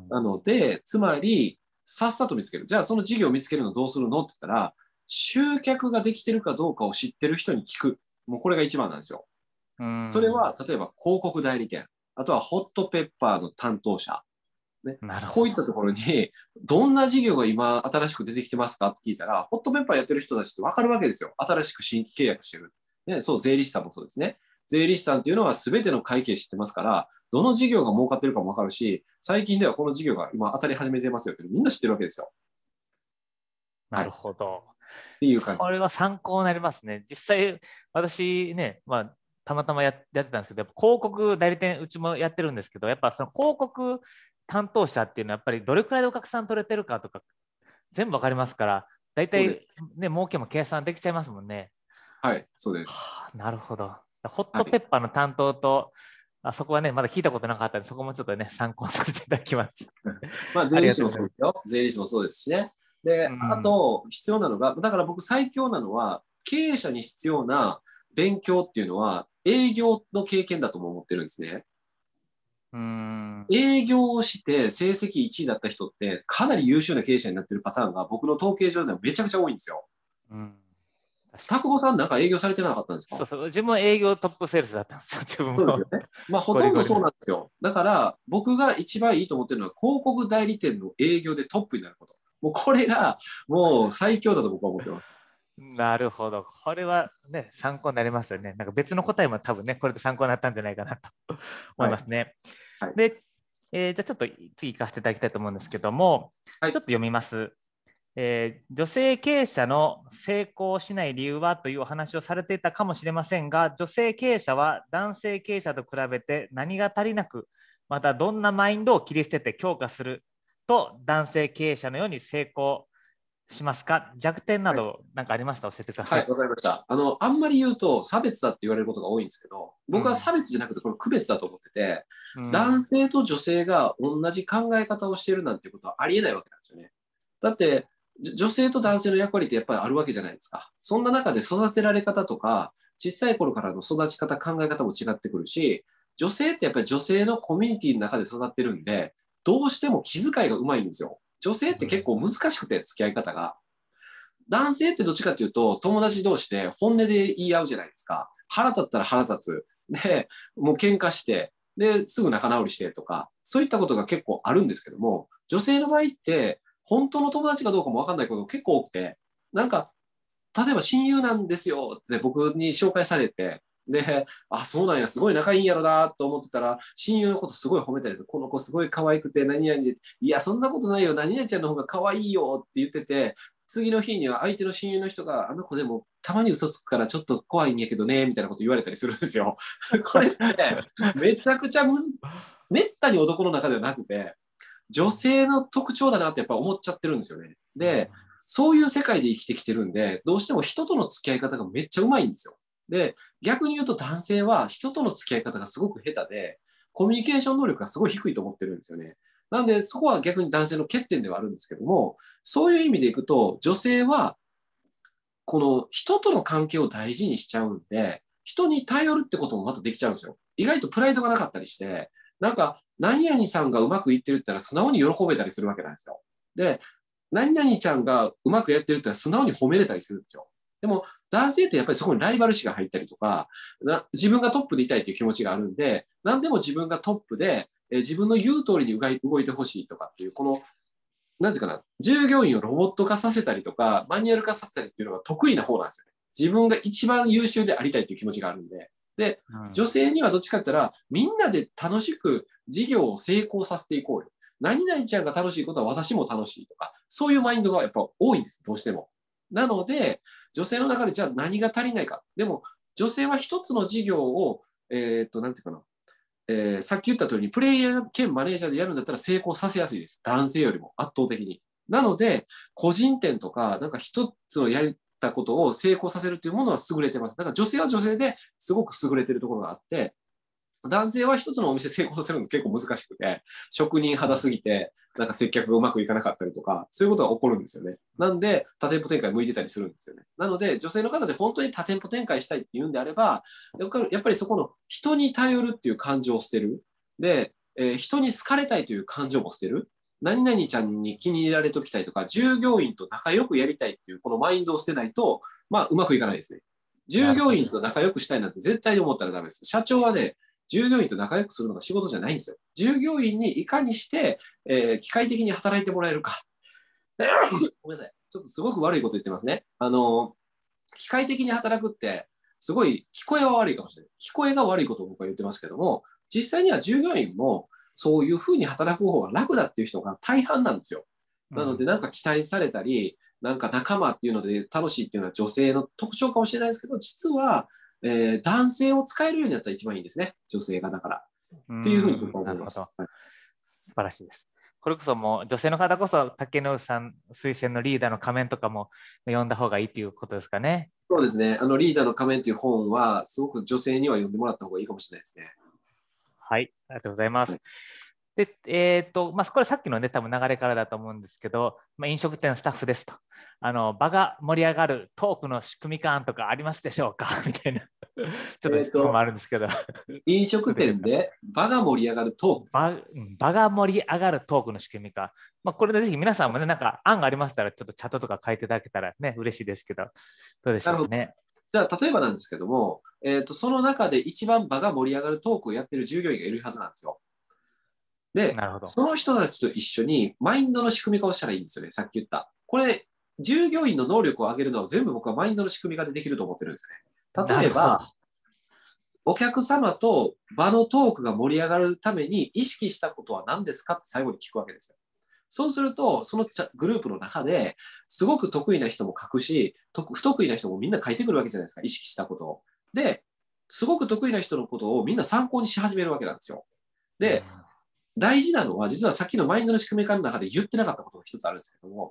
なので、つまり、さっさと見つける。じゃあその事業を見つけるのどうするのって言ったら、集客ができてるかどうかを知ってる人に聞く。もうこれが一番なんですよ。 うん。 それは、例えば広告代理店、あとはホットペッパーの担当者、ね、 なるほど。 こういったところに、どんな事業が今新しく出てきてますかって聞いたら、ホットペッパーやってる人たちって分かるわけですよ。新しく新規契約してる。ね、そう、税理士さんもそうですね。税理士さんっていうのは全ての会計知ってますから、どの事業が儲かってるかも分かるし、最近ではこの事業が今当たり始めてますよってみんな知ってるわけですよ。はなるい。っほど。 ていう感じこれはです。 参考になりますね。実際、私ね、まあ、たまたまややってたんですけど、広告代理店、うちもやってるんですけど、やっぱその広告担当者っていうのは、やっぱりどれくらいでお客さん取れてるかとか、全部わかりますから、大体そうです。 ね、儲けも計算できちゃいますもんね。 はい、そうです。 はあ、なるほど。ホッはい。 トペッパーの担当と、あそこはね、まだ聞いたことなかったんで、そこもちょっとね、参考にさせていただきます。 まあ、 あり税理士もがとうございます。 そうですよ。税理士もそうですしね。 うで、あん。 と、必要なのが、だから僕最強なのは、経営者に必要な勉強っていうのは、営業の経験だとも思ってるんですね。 うん。 営業をして成績いちいだった人って、かなり優秀な経営者になってるパターンが僕の統計上ではめちゃくちゃ多いんですよ。 うん。確かに。 田久保さんなんか営業されてなかったんですか？ そうそう。自分も営業トップセールスだったんですよ。自分も。 そうですよね。まあ、ほとんどそうゴリゴリの。 なんですよ。だから、僕が一番いいと思ってるのは、広告代理店の営業でトップになること。もうこれが、もう最強だと僕は思ってます。 なるほど。これはね、参考になりますよね。なんか別の答えも多分ね、これで参考になったんじゃないかなと思いはい。 ますね。 はい。 で、えーじゃあちょっと次行かせていただきたいと思うんですけども、 はい。 ちょっと読みます。えー女性経営者の成功しない理由はというお話をされていたかもしれませんが、女性経営者は男性経営者と比べて何が足りなく、またどんなマインドを切り捨てて強化すると男性経営者のように成功しますか？弱点などなんかありました？教えてくださはい、 い。 わかりました。あの、あんまり言うと差別だって言われることが多いんですけど、僕はうん。 差別じゃなくてこれ区別だと思ってて、 うん。 男性と女性が同じ考え方をしているなんてことはありえないわけなんですよね。だって、女性と男性の役割ってやっぱりあるわけじゃないですか。そんな中で育てられ方とか、小さい頃からの育ち方、考え方も違ってくるし、女性ってやっぱり女性のコミュニティの中で育ってるんで、どうしても気遣いがうまいんですよ。女性って結構難しくて、付き合い方が。男性ってどっちかっていうと、友達同士で本音で言い合うじゃないですか。腹立ったら腹立つ。で、もう喧嘩して、で、すぐ仲直りしてとか、そういったことが結構あるんですけども、女性の場合って、本当の友達かどうかもわかんないことが結構多くて、なんか、例えば親友なんですよって僕に紹介されて、で、あ、そうなんや、すごい仲いいんやろなと思ってたら、親友のことすごい褒めたりとか、この子すごい可愛くて、何々で、いや、そんなことないよ、何々ちゃんの方が可愛いよって言ってて、次の日には相手の親友の人が、あの子でもたまに嘘つくからちょっと怖いんやけどね、みたいなこと言われたりするんですよ。これってめちゃくちゃむず、めったに男の中ではなくて、女性の特徴だなってやっぱ思っちゃってるんですよね。で、そういう世界で生きてきてるんで、どうしても人との付き合い方がめっちゃうまいんですよ。で、逆に言うと男性は人との付き合い方がすごく下手で、コミュニケーション能力がすごい低いと思ってるんですよね。なんで、そこは逆に男性の欠点ではあるんですけども、そういう意味でいくと、女性は、この人との関係を大事にしちゃうんで、人に頼るってこともまたできちゃうんですよ。意外とプライドがなかったりして、なんか、何々さんがうまくいってるって言ったら素直に喜べたりするわけなんですよ。で、何々ちゃんがうまくやってるって言ったら素直に褒めれたりするんですよ。でも、男性ってやっぱりそこにライバル視が入ったりとか、な自分がトップでいたいという気持ちがあるんで、何でも自分がトップで、え自分の言う通りに動いてほしいとかっていう、このなんていうかな、従業員をロボット化させたりとか、マニュアル化させたりっていうのが得意な方なんですよね。自分が一番優秀でありたいっていう気持ちがあるんで。で、 うん。 女性にはどっちかって言ったら、みんなで楽しく事業を成功させていこうよ。何々ちゃんが楽しいことは私も楽しいとか、そういうマインドがやっぱ多いんです、どうしても。なので、女性の中でじゃあ何が足りないか。でも、女性は一つの事業を、えーっと、なんていうかな、えー、さっき言った通りに、プレイヤー兼マネージャーでやるんだったら成功させやすいです。男性よりも圧倒的に。なので、個人店とか、なんか一つのやったことを成功させるっていうものは優れてます。だから女性は女性ですごく優れてるところがあって、男性は一つのお店成功させるの結構難しくて、職人肌すぎて、なんか接客がうまくいかなかったりとか、そういうことが起こるんですよね。なんで、多店舗展開向いてたりするんですよね。なので、女性の方で本当に多店舗展開したいっていうんであれば、やっぱりそこの人に頼るっていう感情を捨てる。で、えー人に好かれたいという感情も捨てる。何々ちゃんに気に入られときたいとか、従業員と仲良くやりたいっていうこのマインドを捨てないと、まあ、うまくいかないですね。従業なるほど。 員と仲良くしたいなんて絶対に思ったらダメです。社長はね、従業員と仲良くするのが仕事じゃないんですよ。従業員にいかにして、えー機械的に働いてもらえるか。ごめんなさい。ちょっとすごく悪いこと言ってますね。あの、機械的に働くって、すごい聞こえは悪いかもしれない。聞こえが悪いことを僕は言ってますけども、実際には従業員もそういうふうに働く方が楽だっていう人が大半なんですよ。なので、 うん。 なんか期待されたり、なんか仲間っていうので楽しいっていうのは女性の特徴かもしれないですけど、実は、えー男性を使えるようになったら一番いいんですね。女性がだから。 うっていうふうにん。 僕は思います。 なるほど。 はい、 素晴らしいです。これこそもう女性の方こそ竹野内さん推薦のリーダーの仮面とかも読んだ方がいいということですかね。 そうですね。あの、リーダーの仮面という本は、すごく女性には読んでもらった方がいいかもしれないですね。 はい、ありがとうございます。 はい、 で、えっと、まあ、これさっきのね、多分流れからだと思うんですけど、まあ、飲食店スタッフですと。あの、場が盛り上がるトークの仕組み感とかありますでしょうかみたいな。ちょっと質問もえっと、 あるんですけど、 飲食どうでしょうか。 店で場が盛り上がるトークですか？ 場場が盛り上がるトークの仕組みか。まあ、これでぜひ皆さんもね、なんか案がありましたら、ちょっとチャットとか書いていただけたらね、嬉しいですけど、どうでしなるほど。 ょうかね。 じゃあ、例えばなんですけども、えっと、その中で一番場が盛り上がるトークをやってる従業員がいるはずなんですよ。で、 なるほど。 その人たちと一緒にマインドの仕組み化をしたらいいんですよね。さっき言った。これ、従業員の能力を上げるのは全部僕はマインドの仕組み化でできると思ってるんですね。 なるほど。 例えば、お客様と場のトークが盛り上がるために意識したことは何ですかって最後に聞くわけですよ。そうすると、そのグループの中ですごく得意な人も書くし、不得意な人もみんな書いてくるわけじゃないですか、意識したことを。で、すごく得意な人のことをみんな参考にし始めるわけなんですよ。 うん。 で、大事なのは、実はさっきのマインドの仕組み化の中で言ってなかったことが一つあるんですけども、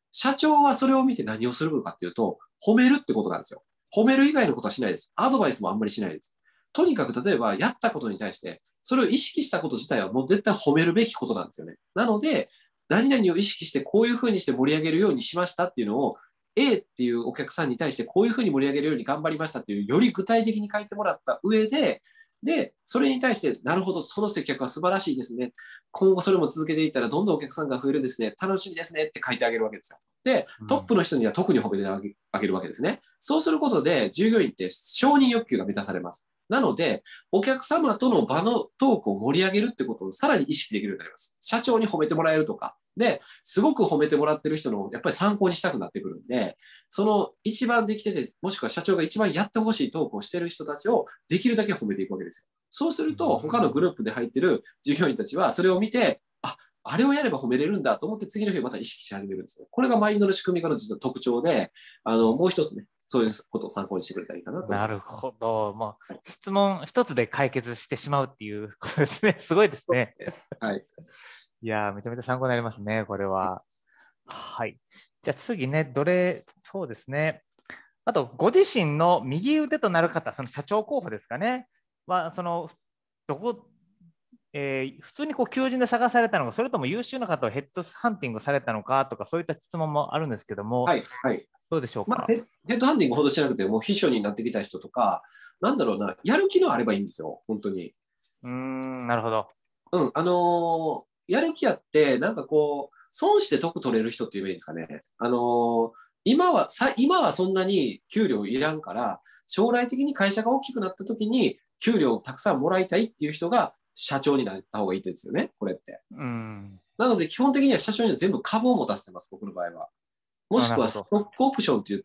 社長はそれを見て何をするのかっていうと、褒めるってことなんですよ。褒める以外のことはしないです。アドバイスもあんまりしないです。とにかく例えばやったことに対して、それを意識したこと自体はもう絶対褒めるべきことなんですよね。なので、何々を意識してこういうふうにして盛り上げるようにしましたっていうのを A っていうお客さんに対してこういうふうに盛り上げるように頑張りましたっていうより具体的に書いてもらった上で、で、それに対して、なるほど、その接客は素晴らしいですね。今後それも続けていったら、どんどんお客さんが増えるんですね。楽しみですねって書いてあげるわけですよ。で、トップの人には特に褒めてあげあげるわけですね。そうすることで、従業員って承認欲求が満たされます。なので、お客様との場のトークを盛り上げるってことをさらに意識できるようになります。社長に褒めてもらえるとか。で、すごく褒めてもらってる人のやっぱり参考にしたくなってくるんで、その一番できてて、もしくは社長が一番やってほしいトークをしてる人たちをできるだけ褒めていくわけですよ。そうすると、他のグループで入ってる従業員たちはそれを見て、あ、あれをやれば褒めれるんだと思って次の日また意識し始めるんですよ。これがマインドの仕組み化の実は特徴で、あの、もう一つね、そういうことを参考にしてくれたらいいかなと思います。 なるほど。まあ、質問一つで解決してしまうっていうことですね。すごいですね。 はい。 いやー、めちゃめちゃ参考になりますね、これは。はい。じゃあ次ね、どれ、そうですね。あと、ご自身の右腕となる方、その社長候補ですかね。は、その、どこ、えー普通にこう求人で探されたのか、それとも優秀な方をヘッドハンティングされたのかとか、そういった質問もあるんですけども、 はい。はい。 どうでしょうまあ、 か。 ヘヘッドハンディングほどしなくても、秘書になってきた人とか、なんだろうな、やる気のあればいいんですよ、本当に。 うーん、なるほど。 うん、あのーやる気あって、なんかこう、損して得取れる人って言えばいいんですかね。あのー今はさ、今はそんなに給料いらんから、将来的に会社が大きくなった時に、給料をたくさんもらいたいっていう人が社長になった方がいいんですよね、これって。 うん。 なので、基本的には社長には全部株を持たせてます、僕の場合は。もあ、 しくはスなるほど。 トックオプションって言って、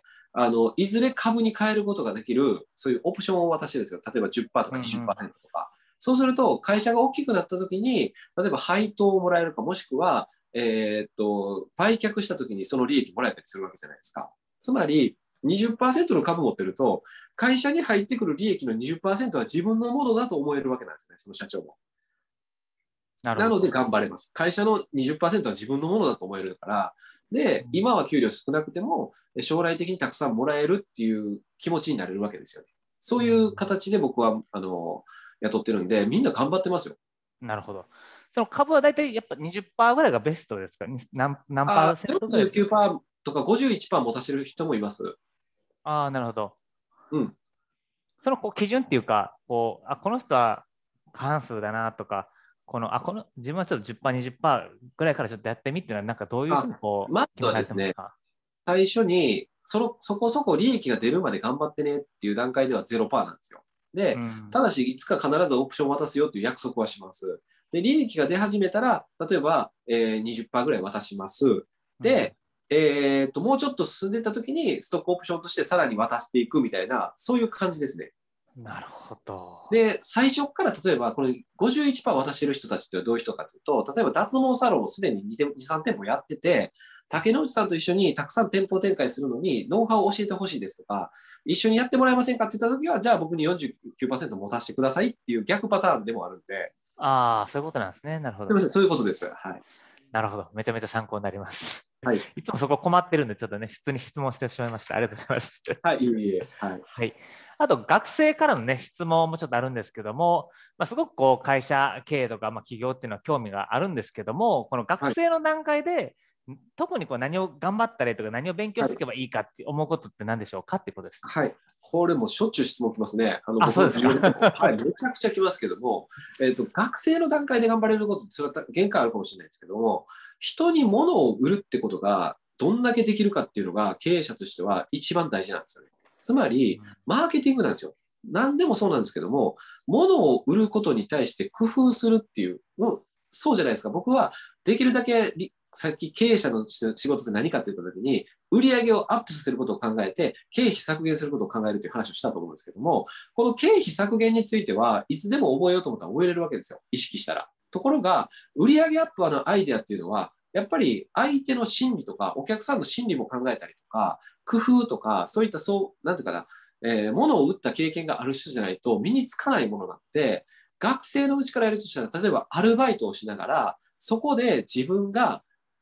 あの、いずれ株に変えることができる、そういうオプションを渡してるんですよ。例えばじゅっパーセントとかうんうん。 にじゅっパーセントとか。そうすると、会社が大きくなった時に、例えば配当をもらえるか、もしくは、えーっと、売却した時にその利益もらえたりするわけじゃないですか。つまり、にじゅっパーセントの株持ってると、会社に入ってくる利益のにじゅっパーセントは自分のものだと思えるわけなんですね、その社長も。なのでなるほど。 頑張れます。会社のにじゅっパーセントは自分のものだと思えるから、で、 うん、 今は給料少なくても、将来的にたくさんもらえるっていう気持ちになれるわけですよね。そういううん、 形で僕は、あの、雇ってるんで、みんな頑張ってますよ。 なるほど。その株は大体やっぱにじゅっパーセントぐらいがベストですか？に何、何パあ、 ーセントぐらい？ よんじゅうきゅうパーセントとかごじゅういちパーセント持たせる人もいます。 ああ、なるほど。 うん。 そのこう基準っていうか、こう、あ、この人は過半数だなとか、この、あ、この、自分はちょっとじゅっパーセント、にじゅっパーセントぐらいからちょっとやってみっていうのは、なんかどういうふうにあ、 こまずう決められはですね、 てますか？ 最初にその、そこそこ利益が出るまで頑張ってねっていう段階ではゼロパーセントなんですよ。で、 うん。 ただし、いつか必ずオプションを渡すよっていう約束はします。で、利益が出始めたら、例えば、えー、にじゅっパーセントぐらい渡します。 うん。 で、えーと、もうちょっと進んでた時に、ストックオプションとしてさらに渡していくみたいな、そういう感じですね。 なるほど。 で、最初から例えば、これごじゅういちパーセント渡してる人たちってどういう人かというと、例えば脱毛サロンをすでにに、さん店舗やってて、竹之内さんと一緒にたくさん店舗展開するのに、ノウハウを教えてほしいですとか、一緒にやってもらえませんかって言ったときは、じゃあ僕によんじゅうきゅうパーセント持たせてくださいっていう逆パターンでもあるんで、 ああ、そういうことなんですね。なるほど。 すみません、そういうことです。はい。 なるほど。めちゃめちゃ参考になります。 はい。 いつもそこ困ってるんで、ちょっとね、普通に質問してしまいました。ありがとうございます。 はい、いえいえ。はい。 はい。あと、学生からのね、質問もちょっとあるんですけども、まあ、すごくこう、会社経営とか、まあ、企業っていうのは興味があるんですけども、この学はい。 生の段階で、特にこう何を頑張ったらいいとか、何を勉強はい。 していけばいいかって思うことって何でしょうかっていうことです。 はい。これもしょっちゅう質問来ますね。あの、 あ、 僕のそうですビデオでも、はい、 か。 めちゃくちゃ来ますけども、えっと、学生の段階で頑張れることって、それは限界あるかもしれないですけども、人に物を売るってことが、どんだけできるかっていうのが、経営者としては一番大事なんですよね。つまり、マーケティングなんですよ。何でもそうなんですけども、物を売ることに対して工夫するっていう、もうそうじゃないですか。僕はできるだけり、さっき経営者の仕事って何かって言ったときに、売上をアップさせることを考えて、経費削減することを考えるという話をしたと思うんですけども、この経費削減についてはいつでも覚えようと思ったら覚えれるわけですよ。意識したら。ところが、売上アップのアイデアっていうのは、やっぱり相手の心理とか、お客さんの心理も考えたりとか、工夫とか、そういった、そう、なんていうかな、えー、物を売った経験がある人じゃないと身につかないものなんで、学生のうちからやるとしたら、例えばアルバイトをしながら、そこで自分が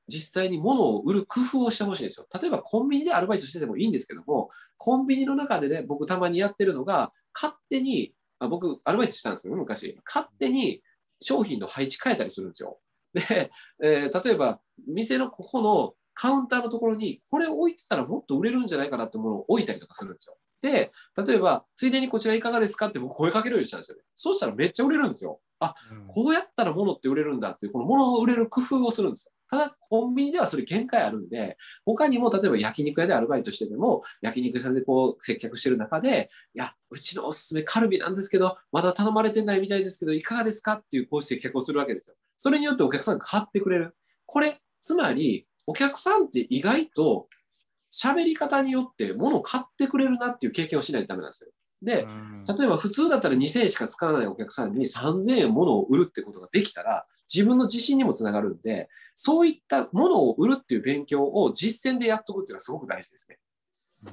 実際に物を売る工夫をしてほしいんですよ。例えばコンビニでアルバイトしててもいいんですけども、コンビニの中でね、僕たまにやってるのが、勝手に、あ僕、アルバイトしたんですよ、昔。勝手に商品の配置変えたりするんですよ。で、えー例えば、店のここのカウンターのところに、これを置いてたらもっと売れるんじゃないかなってものを置いたりとかするんですよ。で、例えば、ついでにこちらいかがですかって僕声かけるようにしたんですよね。そうしたらめっちゃ売れるんですよ。あ、 うん。 こうやったら物って売れるんだっていう、この物を売れる工夫をするんですよ。ただ、コンビニではそれ限界あるんで、他にも例えば焼肉屋でアルバイトしてても、焼肉屋さんでこう接客してる中で、いや、うちのおすすめカルビなんですけど、まだ頼まれてないみたいですけど、いかがですかっていうこう接客をするわけですよ。それによってお客さんが買ってくれる。これ、つまり、お客さんって意外と喋り方によって物を買ってくれるなっていう経験をしないとダメなんですよ。 うで、 ん。 例えば普通だったらにせんえんしか使わないお客さんにさんぜんえん物を売るってことができたら、自分の自信にもつながるんで、そういったものを売るっていう勉強を実践でやっとくっていうのはすごく大事ですね。 うん。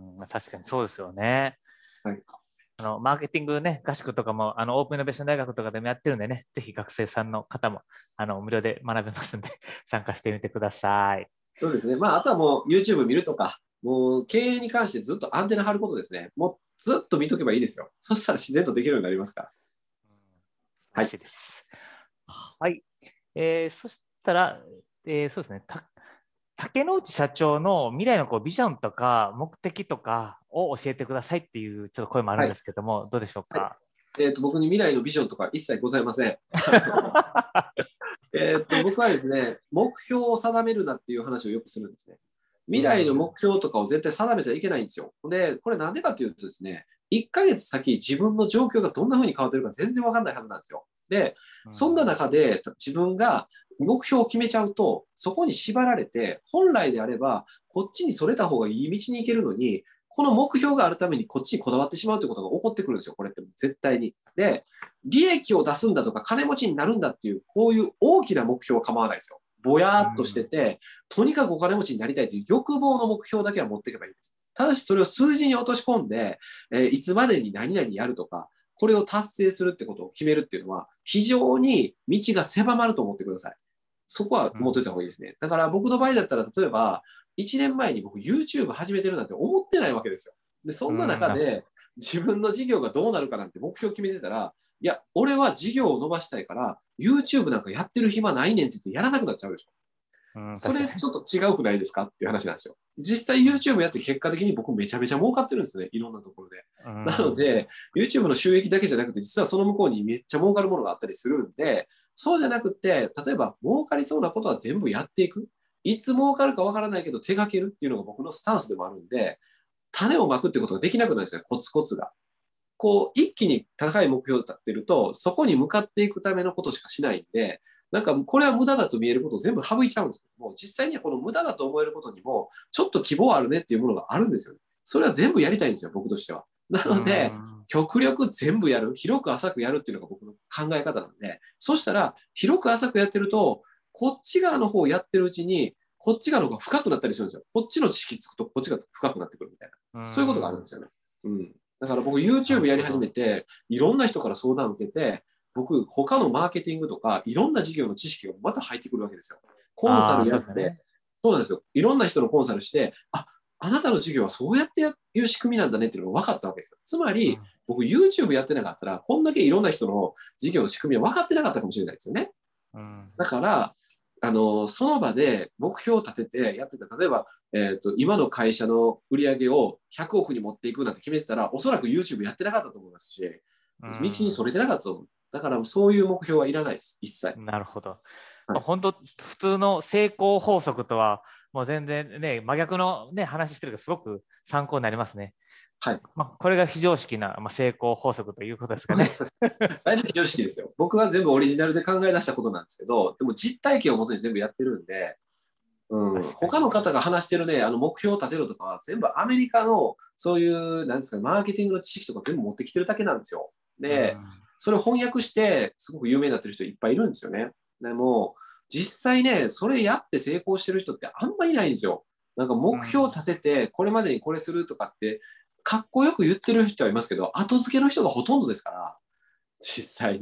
まあ確かにそうですよね。 はい。 あの、マーケティングね、合宿とかも、あの、オープンイノベーション大学とかでもやってるんでね、ぜひ学生さんの方も、あの、無料で学べますんで、参加してみてください。 そうですね。まあ、あとはもう YouTube 見るとか、もう経営に関してずっとアンテナ張ることですね。もうずっと見とけばいいですよ。そしたら自然とできるようになりますから。 うん、 はい。 らしいです。はい。えーそしたら、えーそうですね。た竹之内社長の未来のこうビジョンとか目的とかを教えてくださいっていうちょっと声もあるはい。 んですけども、どうでしょうはい。 か。 えっ、と、僕に未来のビジョンとか一切ございません。あのえっと、僕はですね、目標を定めるなっていう話をよくするんですね。 う未来のん。 目標とかを絶対定めてはいけないんですよ。で、これなんでかっていうとですね、いっかげつ先自分の状況がどんな風に変わってるか全然わかんないはずなんですよ。で、そんなうん。 中で自分が目標を決めちゃうと、そこに縛られて、本来であれば、こっちにそれた方がいい道に行けるのに、この目標があるためにこっちにこだわってしまうということが起こってくるんですよ、これって絶対に。で、利益を出すんだとか、金持ちになるんだっていう、こういう大きな目標は構わないですよ。ぼやーっとしてうん。 て、とにかくお金持ちになりたいという欲望の目標だけは持っていけばいいです。ただしそれを数字に落とし込んで、えーいつまでに何々やるとか、これを達成するってことを決めるっていうのは、非常に道が狭まると思ってください。そこはうん。 思っておいた方がいいですね。だから僕の場合だったら、例えば、いちねんまえに僕 YouTube 始めてるなんて思ってないわけですよ。で、そんなうん。あ、 中で自分の事業がどうなるかなんて目標決めてたら、いや、俺は事業を伸ばしたいから、YouTube なんかやってる暇ないねんって言ってやらなくなっちゃうでしょ。 うん、 そ確かに。 れちょっと違うくないですかっていう話なんですよ。実際 YouTube やって結果的に僕めちゃめちゃ儲かってるんですね。いろんなところで。 うなのん。 で、YouTube の収益だけじゃなくて、実はその向こうにめっちゃ儲かるものがあったりするんで、そうじゃなくて、例えば儲かりそうなことは全部やっていく。いつ儲かるかわからないけど手掛けるっていうのが僕のスタンスでもあるんで、種をまくってことができなくなるんですね。コツコツが。こう、一気に高い目標を立ってると、そこに向かっていくためのことしかしないんで、なんかこれは無駄だと見えることを全部省いちゃうんですけども、実際にはこの無駄だと思えることにも、ちょっと希望あるねっていうものがあるんですよね。それは全部やりたいんですよ、僕としては。なうので、 ん。 極力全部やる、広く浅くやるっていうのが僕の考え方なんで、そしたら、広く浅くやってると、こっち側の方をやってるうちに、こっち側の方が深くなったりするんですよ。こっちの知識つくと、こっちが深くなってくるみたいな。 うそういうことがあるんん。 ですよね。うん。だから僕な YouTube やりるほど。 始めて、いろんな人から相談を受けて、僕、他のマーケティングとか、いろんな事業の知識がまた入ってくるわけですよ。コンサああ、 ルやって、 そうですよね。 そうなんですよ。いろんな人のコンサルして、あ、あなたの事業はそうやってやいう仕組みなんだねっていうのが分かったわけですよ。つまり、 うん。 僕 YouTube やってなかったら、こんだけいろんな人の事業の仕組みは分かってなかったかもしれないですよね。 うん。 だから、あの、その場で目標を立ててやってた。例えば、えっと、今の会社の売り上げをひゃくおくに持っていくなんて決めてたら、おそらく YouTube やってなかったと思いますし、 う道にん。 それてなかったと思う。だからそういう目標はいらないです。一切。 なるほど。 はい。 まあ本当、普通の成功法則とは、もう全然ね、真逆のね、話してるけど、すごく参考になりますね。 はい。 まあ、これが非常識な、まあ、成功法則ということですかね。 そうです。あれ非常識ですよ。僕は全部オリジナルで考え出したことなんですけど、でも実体験をもとに全部やってるんで、うん、 確かに。 他の方が話してるね、あの目標を立てろとかは全部アメリカのそういう、なんですか、マーケティングの知識とか全部持ってきてるだけなんですよ。で、 うん。 それを翻訳して、すごく有名になってる人いっぱいいるんですよね。でも、実際ね、それやって成功してる人ってあんまりいないんですよ。なんか目標をうん。 立てて、これまでにこれするとかって、かっこよく言ってる人はいますけど、後付けの人がほとんどですから、実際に。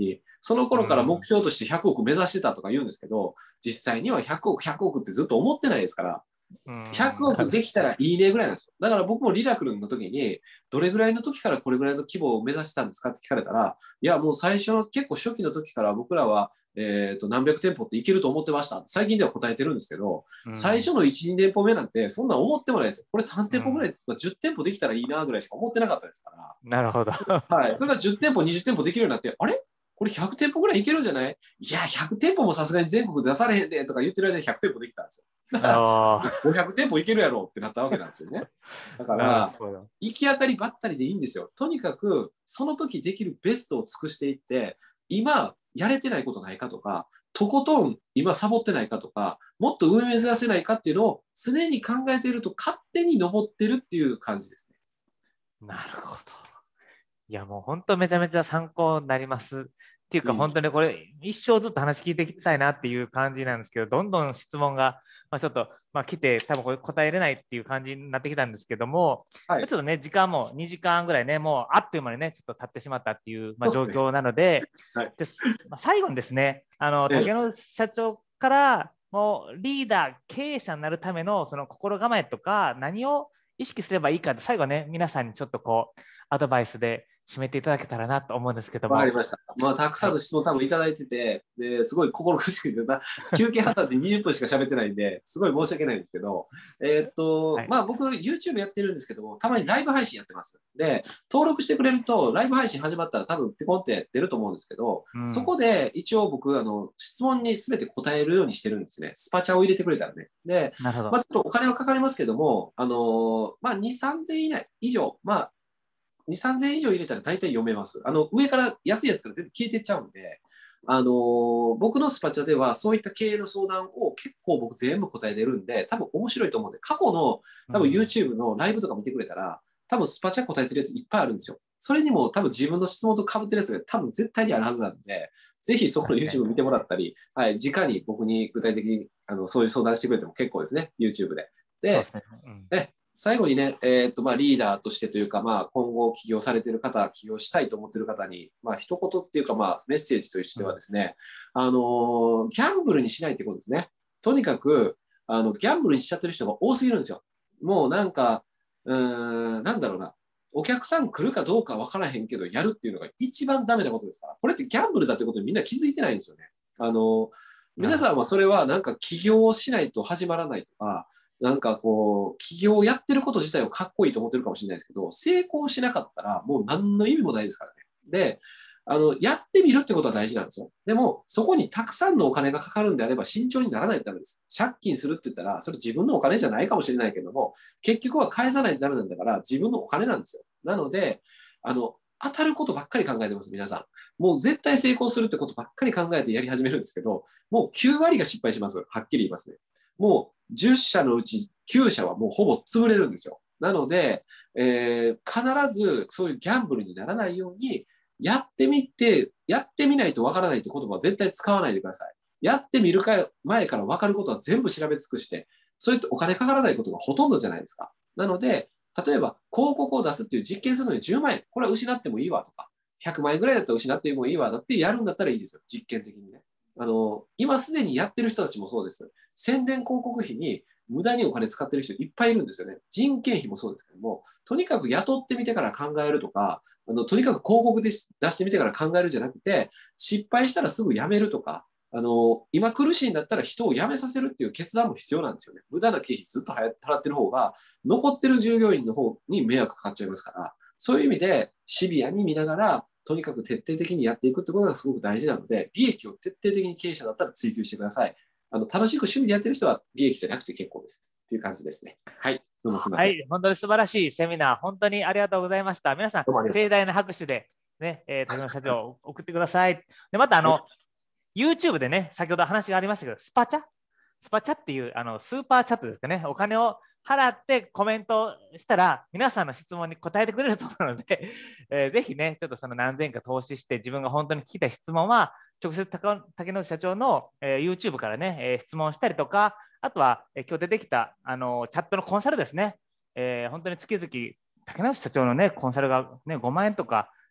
その頃から目標としてひゃくおく目指してたとか言うんですけど、実際にはひゃくおく、ひゃくおくってずっと思ってないですから、ひゃくおくできたらいいねぐらいなんですよ。だから僕もリラクルの時に、どれぐらいの時からこれぐらいの規模を目指してたんですかって聞かれたら、いや、もう最初の結構初期の時から僕らは、えっと、何百店舗っていけると思ってました。最近では答えてるんですけど、最初のいち、に店舗目なんてそんな思ってもないですよ。これさん店舗ぐらいとかじゅう店舗できたらいいなぐらいしか思ってなかったですから。 なるほど。 はい。それがじゅう店舗、にじゅう店舗できるようになって、あれこれひゃく店舗ぐらいいけるんじゃない？いや、ひゃく店舗もさすがに全国で出されへんでとか言ってる間にひゃく店舗できたんですよ。だからごひゃく店舗いけるやろってなったわけなんですよね。だから、行き当たりばったりでいいんですよ。とにかく、その時できるベストを尽くしていって、今、やれてないことないかとか、とことん今サボってないかとか、もっと上目指せないかっていうのを常に考えていると勝手に登ってるっていう感じですね。 なるほど。いや、もう本当めちゃめちゃ参考になります。っていうか、本当にこれ、一生ずっと話聞いていきたいなっていう感じなんですけど、どんどん質問が、まあ、ちょっと、まあ、来て、多分これ答えれないっていう感じになってきたんですけども、はい、ちょっとね、時間もにじかんぐらいね、もうあっという間にね、ちょっと経ってしまったっていう、まあ、状況なので、はい、でまあ、最後にですね、あの竹野社長からもうリーダー、経営者になるためのその心構えとか、何を意識すればいいかって、最後ね、皆さんにちょっとこう、アドバイスで締めていただけたらなと思うんですけども。 わかりました。まあ、たくさんの質問多分いただいてて、ですごい心苦しくてな、休憩挟んでにじゅっぷんしか喋ってないんで、すごい申し訳ないんですけど、えー、っと、はい、まあ僕、YouTube やってるんですけども、たまにライブ配信やってます。で、登録してくれると、ライブ配信始まったら多分ピコンって出ると思うんですけど、うん、そこで一応僕、あの、質問に全て答えるようにしてるんですね。スパチャを入れてくれたらね。で、まあちょっとお金はかかりますけども、あの、まあに、さんぜんえん以内、以上、まあ、に、さんぜんえん以上入れたら大体読めます。あの、上から安いやつから全部消えてっちゃうんで、あのー、僕のスパチャではそういった経営の相談を結構僕全部答えてるんで、多分面白いと思うんで、過去の多分 YouTube のライブとか見てくれたら、多分スパチャ答えてるやついっぱいあるんですよ。それにも多分自分の質問と被ってるやつが多分絶対にあるはずなんで、ぜひそこの YouTube 見てもらったり、はい、直に僕に具体的にあのそういう相談してくれても結構ですね、YouTube で。で、うん、で最後にね、えーとまあ、リーダーとしてというか、まあ、今後起業されている方、起業したいと思っている方に、まあ、一言っていうか、まあ、メッセージとしてはですね、うん、あのギャンブルにしないってことですね。とにかく、あのギャンブルにしちゃってる人が多すぎるんですよ。もうなんか、うーん、なんだろうな。お客さん来るかどうか分からへんけど、やるっていうのが一番ダメなことですから。これってギャンブルだってことにみんな気づいてないんですよね。あの、皆さんはそれはなんか起業をしないと始まらないとか、なんかこう、起業をやってること自体をかっこいいと思ってるかもしれないですけど、成功しなかったらもう何の意味もないですからね。で、あの、やってみるってことは大事なんですよ。でも、そこにたくさんのお金がかかるんであれば慎重にならないとダメです。借金するって言ったら、それ自分のお金じゃないかもしれないけども、結局は返さないとダメなんだから、自分のお金なんですよ。なので、あの、当たることばっかり考えてます、皆さん。もう絶対成功するってことばっかり考えてやり始めるんですけど、もうきゅうわりが失敗します。はっきり言いますね。もうじゅっ社のうちきゅう社はもうほぼ潰れるんですよ。なので、えー、必ずそういうギャンブルにならないように、やってみて、やってみないとわからないって言葉は絶対使わないでください。やってみるか前からわかることは全部調べ尽くして、それってお金かからないことがほとんどじゃないですか。なので、例えば広告を出すっていう実験するのにじゅうまんえん、これは失ってもいいわとか、ひゃくまんえんぐらいだったら失ってもいいわだってやるんだったらいいですよ。実験的にね。あの、今すでにやってる人たちもそうです。宣伝広告費に無駄にお金使ってる人いっぱいいるんですよね。人件費もそうですけども、とにかく雇ってみてから考えるとか、あのとにかく広告で出してみてから考えるじゃなくて、失敗したらすぐ辞めるとか、あの、今苦しいんだったら人を辞めさせるっていう決断も必要なんですよね。無駄な経費ずっと払ってる方が、残ってる従業員の方に迷惑かかっちゃいますから、そういう意味でシビアに見ながら、とにかく徹底的にやっていくってことがすごく大事なので、利益を徹底的に経営者だったら追求してください。あの楽しく趣味でやってる人は利益じゃなくて結構です。っていう感じですね。はい。どうもすみません。 はい。本当に素晴らしいセミナー、本当にありがとうございました。皆さん、盛大な拍手で、ね、えー、竹野社長、送ってください。で、また、あの、YouTube でね、先ほど話がありましたけど、スパチャスパチャっていう、あの、スーパーチャットですかね、お金を払ってコメントしたら、皆さんの質問に答えてくれると思うので、えー、ぜひね、ちょっとその何千か投資して、自分が本当に聞きたい質問は、直接竹野社長の、えー、YouTube からね、えー、質問したりとか、あとは、えー、今日出てきたあのチャットのコンサルですね、えー、本当に月々、竹野社長のね、コンサルが、ね、ごまんえんとか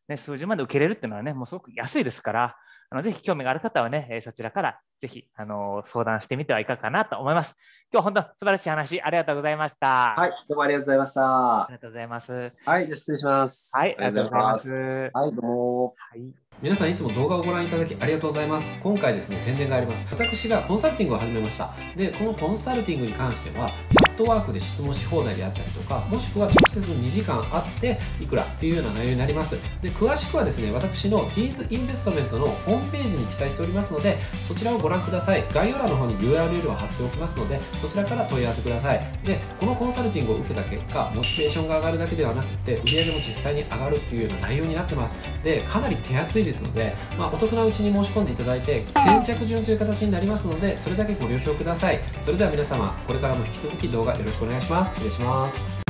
ね、数十万で受けれるっていうのはね、もうすごく安いですから、あのぜひ興味がある方はね、そちらからぜひ、あの相談してみてはいかがかなと思います。今日は本当素晴らしい話ありがとうございました。 はい、どうもありがとうございました。 ありがとうございます。 はい、じゃあ失礼します。 はい、ありがとうございます。 はい、どうも。 はい。 皆さんいつも動画をご覧いただきありがとうございます。今回ですね、宣伝があります。私がコンサルティングを始めました。で、このコンサルティングに関しては、チャットワークで質問し放題であったりとか、もしくは直接にじかん会っていくらっていうような内容になります。で、詳しくはですね、私の ティーズ インベストメントのホームページに記載しておりますので、そちらをご覧ください。概要欄の方に ユーアールエル を貼っておきますので、そちらから問い合わせください。で、このコンサルティングを受けた結果、モチベーションが上がるだけではなくて、売り上げも実際に上がるっていうような内容になってます。で、かなり手厚いですので、まあ、お得なうちに申し込んでいただいて先着順という形になりますので、それだけご了承ください。それでは皆様、これからも引き続き動画よろしくお願いします。失礼します。